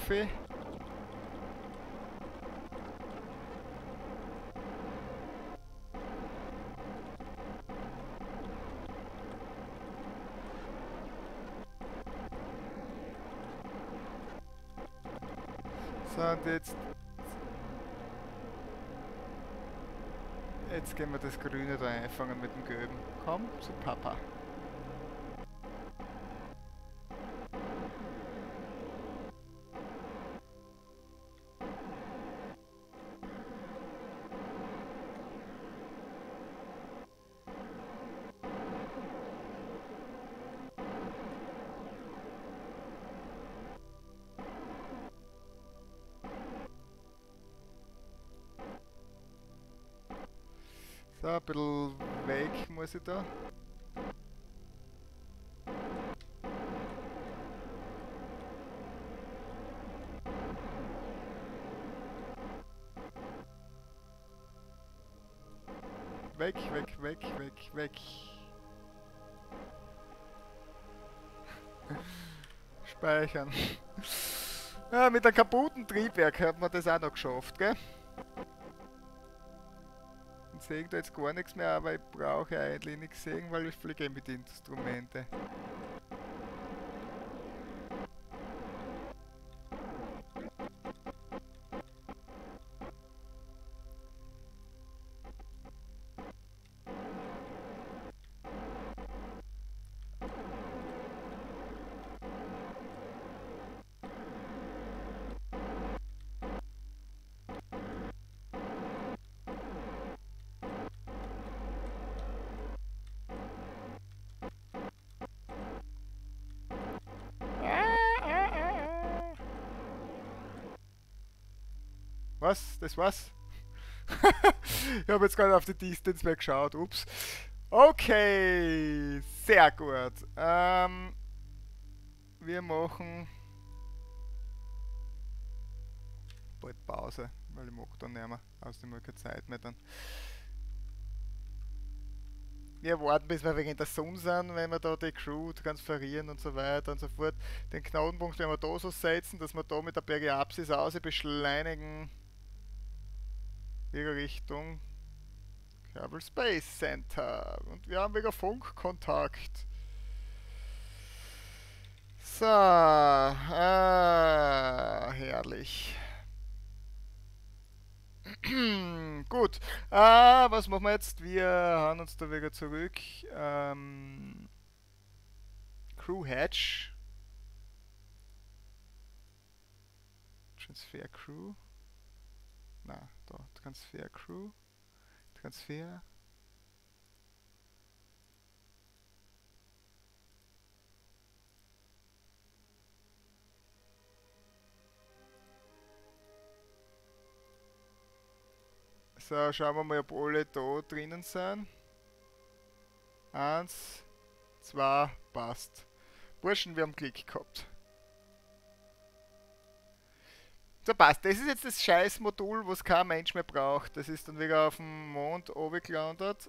So, und jetzt, jetzt gehen wir das Grüne da einfangen mit dem Gelben. Komm zu Papa. So, ein bisschen weg muss ich da. weg, weg, weg, weg. Speichern. Ja, mit einem kaputten Triebwerk hat man das auch noch geschafft, gell? Ich sehe da jetzt gar nichts mehr, aber ich brauche eigentlich nichts sehen, weil ich fliege mit Instrumente. Was? Das war's? Ich habe jetzt gerade auf die Distance weggeschaut. Ups. Okay, sehr gut. Ähm, wir machen bald Pause, weil ich mag dann nicht mehr. Außerdem habe ich keine Zeit mehr dann. Wir warten, bis wir wegen der Sonne sind, wenn wir da die Crew transferieren und so weiter und so fort. Den Knotenpunkt werden wir da so setzen, dass wir da mit der Periapsis aus beschleunigen. Ihre Richtung Kerbal Space Center. Und wir haben wieder Funkkontakt. So, ah, herrlich. Gut, ah, was machen wir jetzt? Wir hauen uns da wieder zurück. Ähm, Crew Hatch. Transfer Crew. Na, da, Transfer Crew. Transfer. So, schauen wir mal, ob alle da drinnen sind. Eins, zwei, passt. Burschen, wir haben Glück gehabt. So, passt. Das ist jetzt das scheiß Modul, was kein Mensch mehr braucht. Das ist dann wieder auf dem Mond oben gelandet.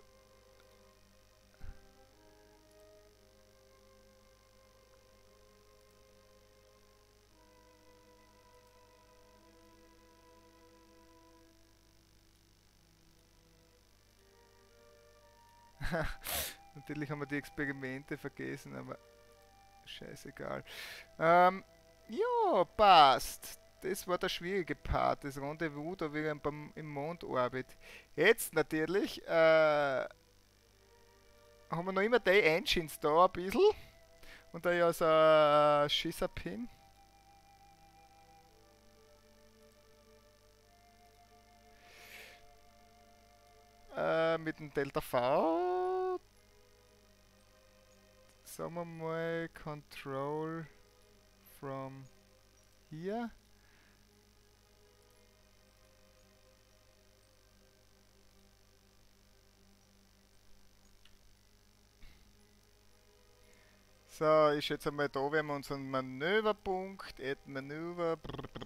Natürlich haben wir die Experimente vergessen, aber scheißegal. Ähm, ja, passt. Das war der schwierige Part, das Rendezvous da wieder beim, im Mondorbit. Jetzt natürlich äh, haben wir noch immer die Engines da ein bisschen. Und da ja so ein Schisser-Pin. Äh, mit dem Delta V. Sagen wir mal Control from hier. So, ich schätze mal, da werden wir unseren Manöverpunkt, Add Manöver.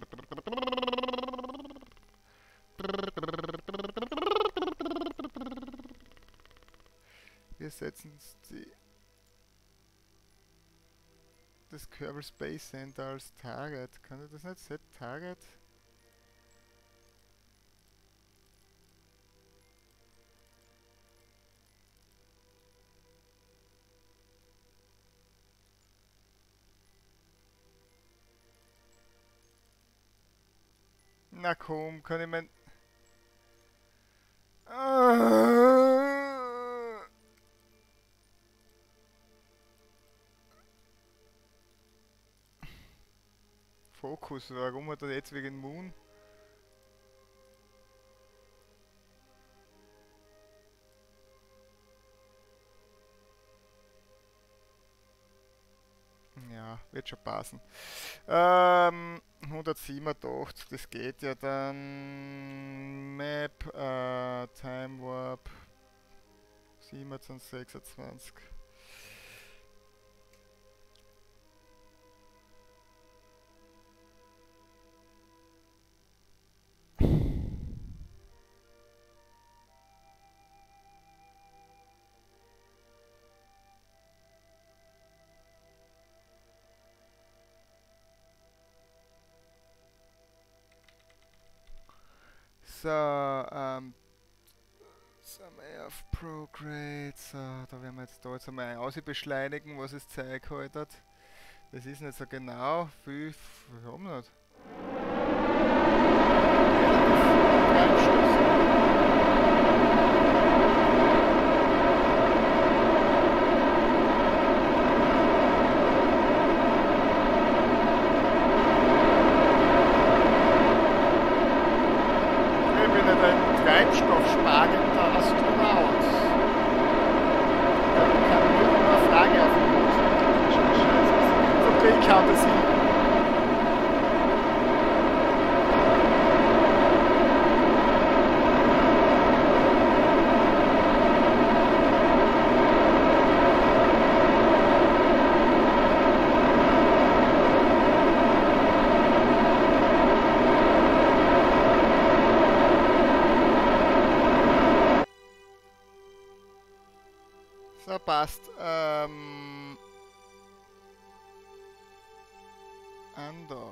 Wir setzen die, das Kerbal Space Center als Target. Kann ich das nicht? Set Target? Na komm, kann ich mein... Fokus, warum hat er jetzt wegen Moon? Ja, wird schon passen. Ähm, hundertsiebenundachtzig, das geht ja dann. Map, äh, Time Warp siebenundzwanzig, sechsundzwanzig. So, ähm, sind wir auf Prograde. So, da werden wir jetzt da jetzt einmal aus beschleunigen, was es Zeug haltet. Das ist nicht so genau. Viel, wir haben nicht. Ich bin nicht ein treibstoffsparender Astronaut. Ich kann nur eine Frage auf den Mund. Scheiße. So Krieg haben sie. So, passt. Ähm, Undock.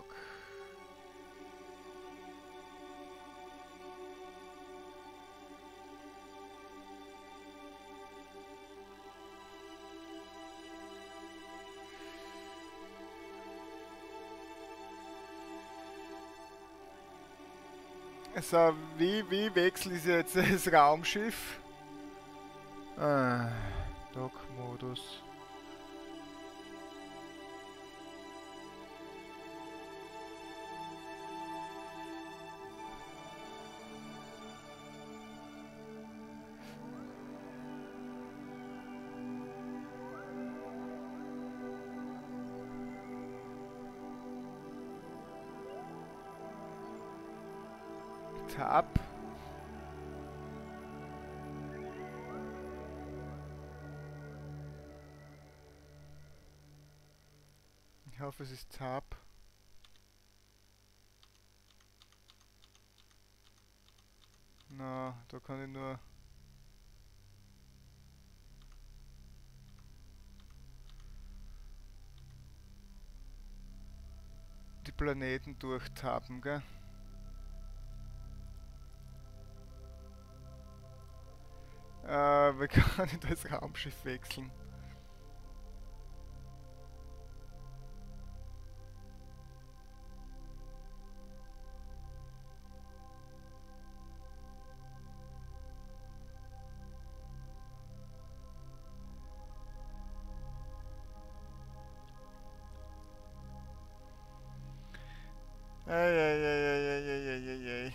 So, wie, wie wechsle ich jetzt das Raumschiff? Ah, Dock-Modus. Tab. Ich hoffe, es ist Tab. Na, da kann ich nur die Planeten durchtappen, gell? Äh, wie kann ich das Raumschiff wechseln? Eieieiei.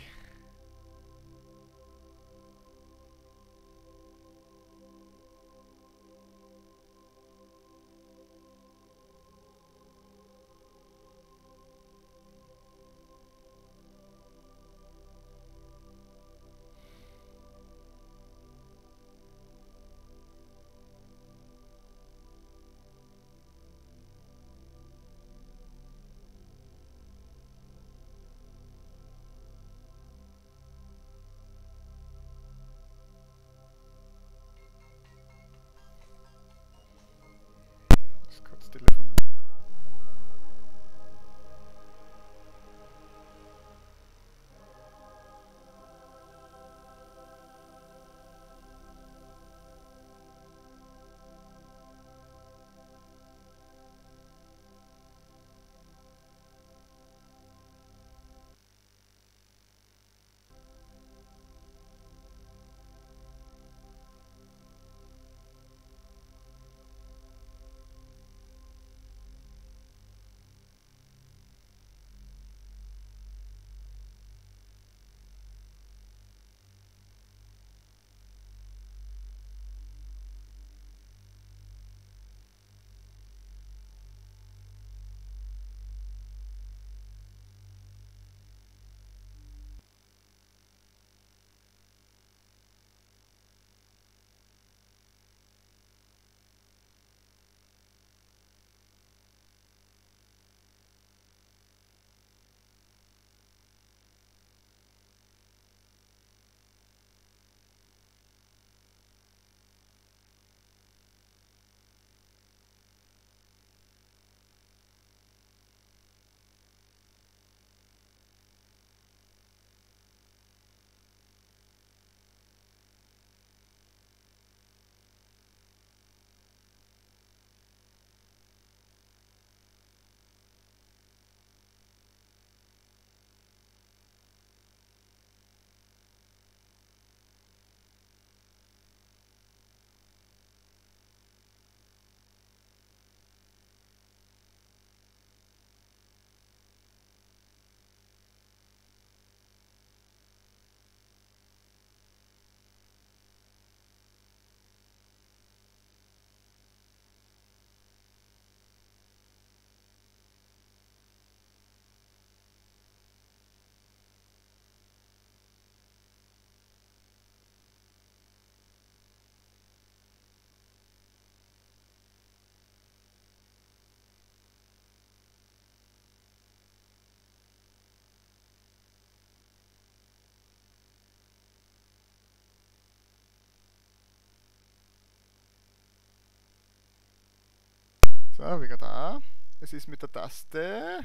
So, wieder da. Es ist mit der Taste.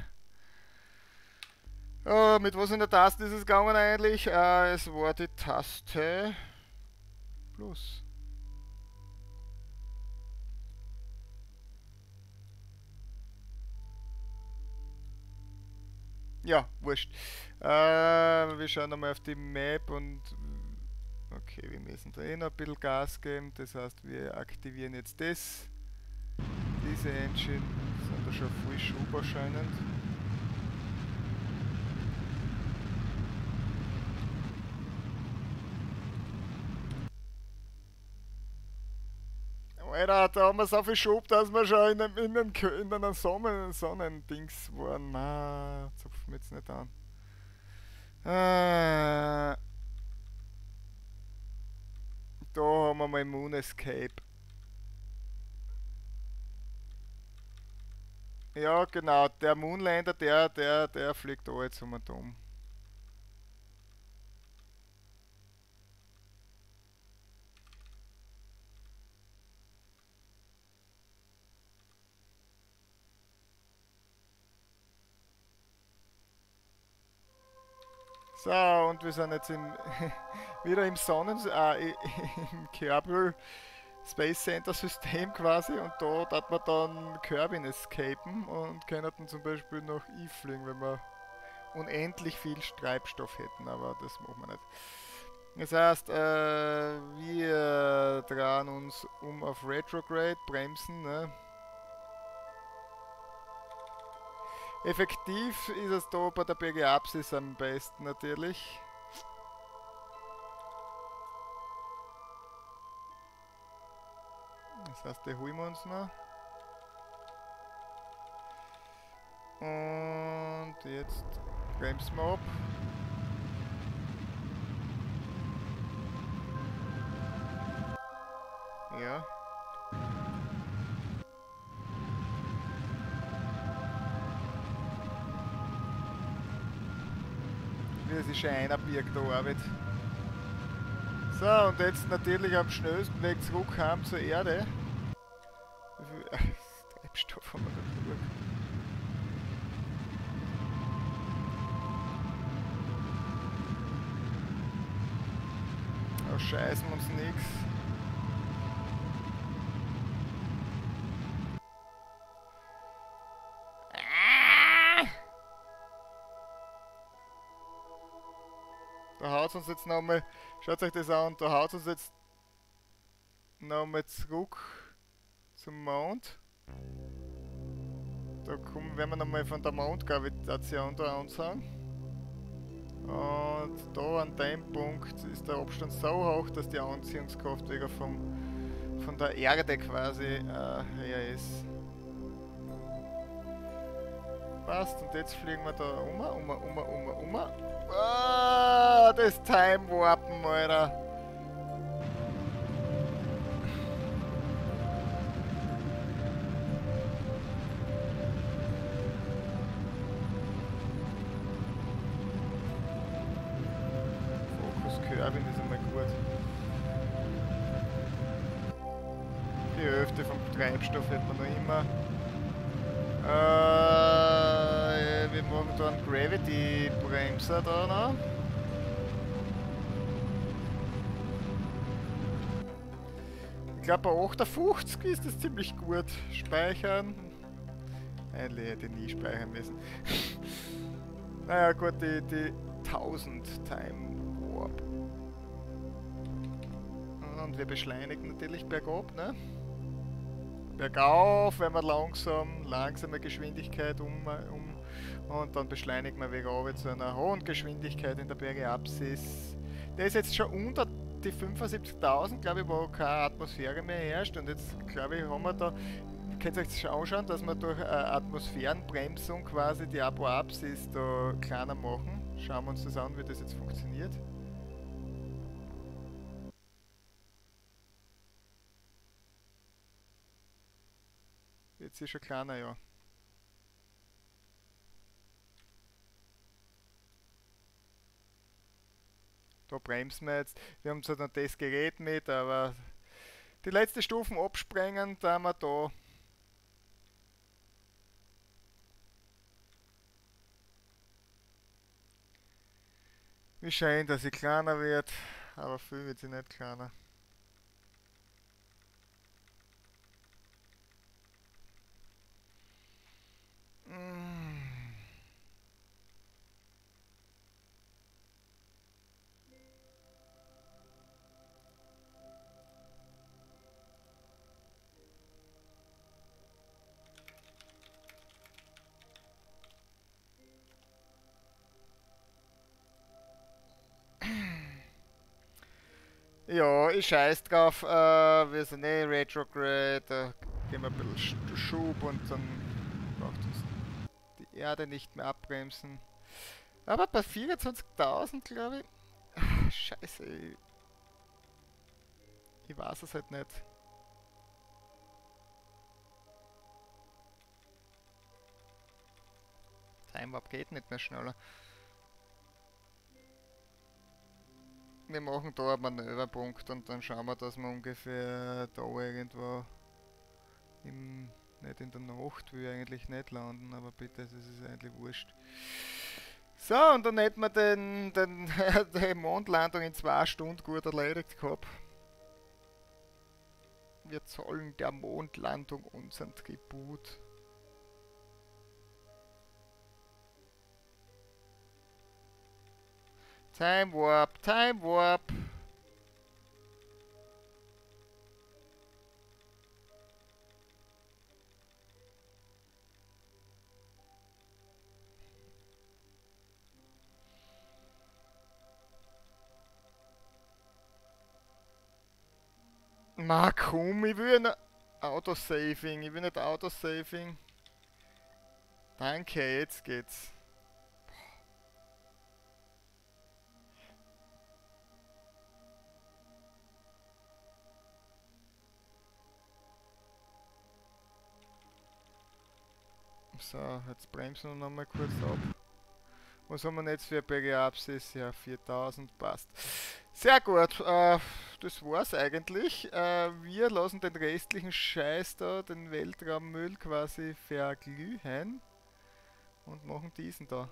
Oh, mit was in der Taste ist es gegangen eigentlich? Äh, es war die Taste Plus. Ja, wurscht. Äh, wir schauen nochmal auf die Map und okay, wir müssen da eh noch ein bisschen Gas geben. Das heißt, wir aktivieren jetzt das. Diese Engine sind da schon voll Schub anscheinend. Alter, da haben wir so viel Schub, dass wir schon in einem, in einem, in einem Sonnen, Sonnendings waren. Na, zupfen wir jetzt nicht an. Äh, da haben wir mal Moon Escape. Ja, genau, der Moonlander, der, der, der fliegt da jetzt um und um. So, und wir sind jetzt in, wieder im Sonnen, äh, im Kerbal Space Center System quasi und da hat man dann Kerbin escapen und können dann zum Beispiel nach Eve fliegen, wenn wir unendlich viel Treibstoff hätten, aber das machen wir nicht. Das heißt, äh, wir drehen uns um auf Retrograde, bremsen. Ne? Effektiv ist es da bei der B G Apsis am besten natürlich. Das heißt, die holen wir uns noch. Und jetzt bremsen wir ab. Ja. Wie es ist schon einer birgt da Arbeit. So, und jetzt natürlich am schnellsten Weg zurück heim zur Erde. Wie viel äh, Treibstoff haben wir da drüber? Da scheißen wir uns nichts. Da haut es uns jetzt nochmal, schaut euch das an, da haut es uns jetzt nochmal zurück zum Mond. Da kommen, werden wir nochmal von der Mondgravitation da anschauen. Und da an dem Punkt ist der Abstand so hoch, dass die Anziehungskraft wieder vom, von der Erde quasi äh, her ist. Passt, und jetzt fliegen wir da um, um, um, um, um. Ah, das Time Warpen, Alter. Fokus Kerbin ist einmal gut. Die Hälfte vom Treibstoff hätten wir noch immer. Äh, wir machen da einen Gravity-Bremser da noch. Ich glaube bei achtundfünfzig ist das ziemlich gut. Speichern. Eigentlich hätte ich nie speichern müssen. Naja gut, die, die tausend Time Warp. Und wir beschleunigen natürlich bergab, ne? Bergauf, wenn wir langsam, langsame Geschwindigkeit um, um und dann beschleunigen wir wieder runter zu einer hohen Geschwindigkeit in der Bergeapsis. Der ist jetzt schon unter die fünfundsiebzigtausend, glaube ich, wo keine Atmosphäre mehr herrscht und jetzt, glaube ich, haben wir da, könnt ihr euch das anschauen, dass wir durch äh, Atmosphärenbremsung quasi die Apoapsis da kleiner machen. Schauen wir uns das an, wie das jetzt funktioniert. Jetzt ist schon kleiner, ja. Da bremsen wir jetzt. Wir haben zwar noch das Gerät mit, aber die letzte Stufen absprengen, da haben wir da Wie scheint, dass sie kleiner wird, aber viel wird sie nicht kleiner. Mm. Ja, ich scheiß drauf. Äh, wir sind eh Retrograde. Da geben wir ein bisschen Sch- Schub und dann braucht uns die Erde nicht mehr abbremsen. Aber bei vierundzwanzigtausend glaube ich. Ah, Scheiße, ich, ich weiß es halt nicht. Time Warp geht nicht mehr schneller. Wir machen da einen Manöverpunkt und dann schauen wir, dass wir ungefähr da irgendwo im, nicht in der Nacht, will ich eigentlich nicht landen, aber bitte, es ist eigentlich wurscht. So, und dann hätten wir den, den, die Mondlandung in zwei Stunden gut erledigt gehabt. Wir zollen der Mondlandung unseren Tribut. Time Warp, Time Warp. Na komm, ich will nicht Autosaving, ich will nicht Autosaving. Danke, jetzt geht's. So, jetzt bremsen wir nochmal kurz ab. Was haben wir jetzt für Periapsis? Ja, viertausend passt. Sehr gut, äh, das war's eigentlich. Äh, wir lassen den restlichen Scheiß da, den Weltraummüll quasi verglühen und machen diesen da.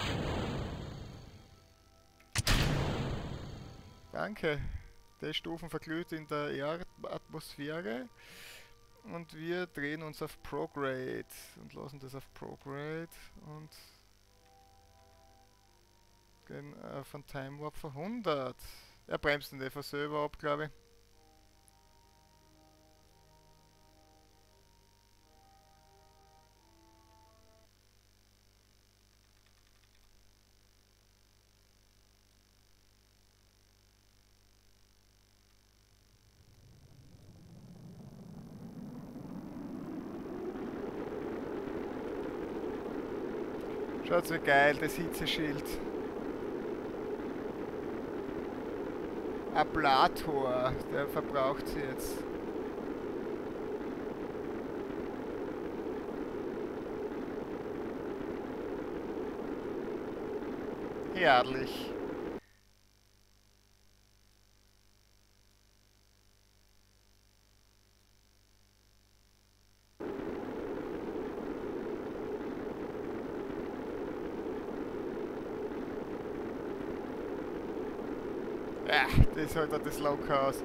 Danke. Der Stufen verglüht in der Erdatmosphäre und wir drehen uns auf Prograde und lassen das auf Prograde und gehen äh, von Time Warp von hundert. Er bremst den einfach selber ab, glaube ich. Schaut wie geil, das Hitzeschild. Ablator, der verbraucht sie jetzt. Herrlich. Ja, das ist halt auch das Lokhaus.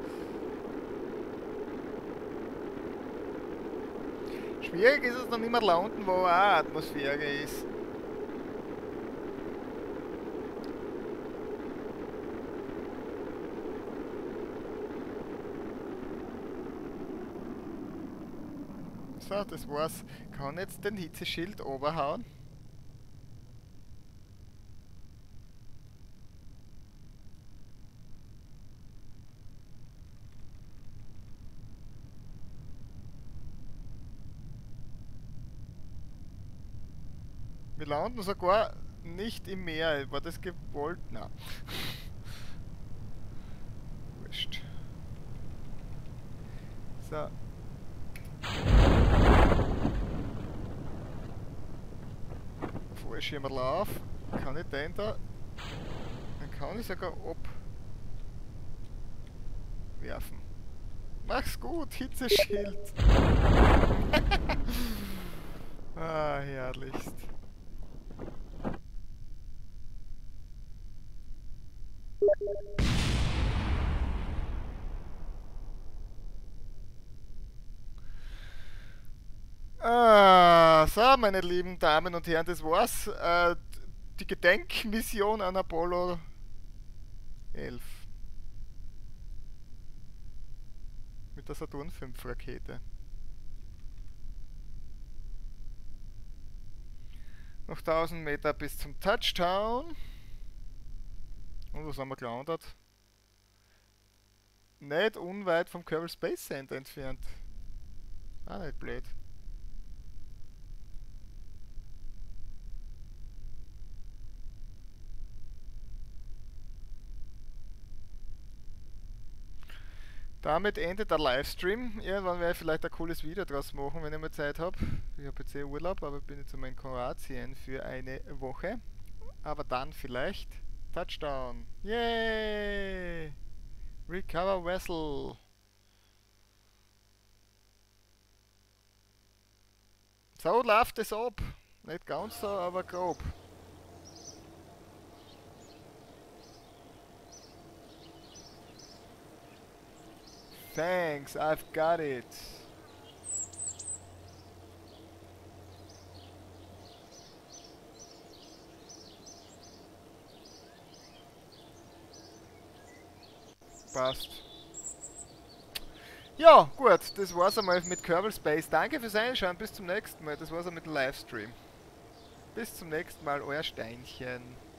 Schwierig ist es dann immer da unten, wo auch Atmosphäre ist. So, das war's. Kann jetzt den Hitzeschild oberhauen? Wir landen sogar nicht im Meer. War das gewollt? Nein. Wurscht. So. Fallschirmlauf. Kann ich den da? Dann kann ich sogar abwerfen. Mach's gut, Hitzeschild. Ah, herrlichst. Ah, so, meine lieben Damen und Herren, das war's. Äh, die Gedenkmission an Apollo elf mit der Saturn fünf Rakete. Noch tausend Meter bis zum Touchdown. Und wo sind wir gelandet? Nicht unweit vom Kerbal Space Center entfernt. Ah, nicht blöd. Damit endet der Livestream. Irgendwann werde ich vielleicht ein cooles Video draus machen, wenn ich mal Zeit habe. Ich habe jetzt eh Urlaub, aber bin jetzt einmal in Kroatien für eine Woche. Aber dann vielleicht Touchdown. Yay! Recover Vessel. So läuft es ab. Nicht ganz so, aber grob. Thanks, I've got it. Passt. Ja, gut, das war's einmal mit Kerbal Space. Danke fürs Einschauen, bis zum nächsten Mal. Das war's auch mit dem Livestream. Bis zum nächsten Mal, euer Steinchen.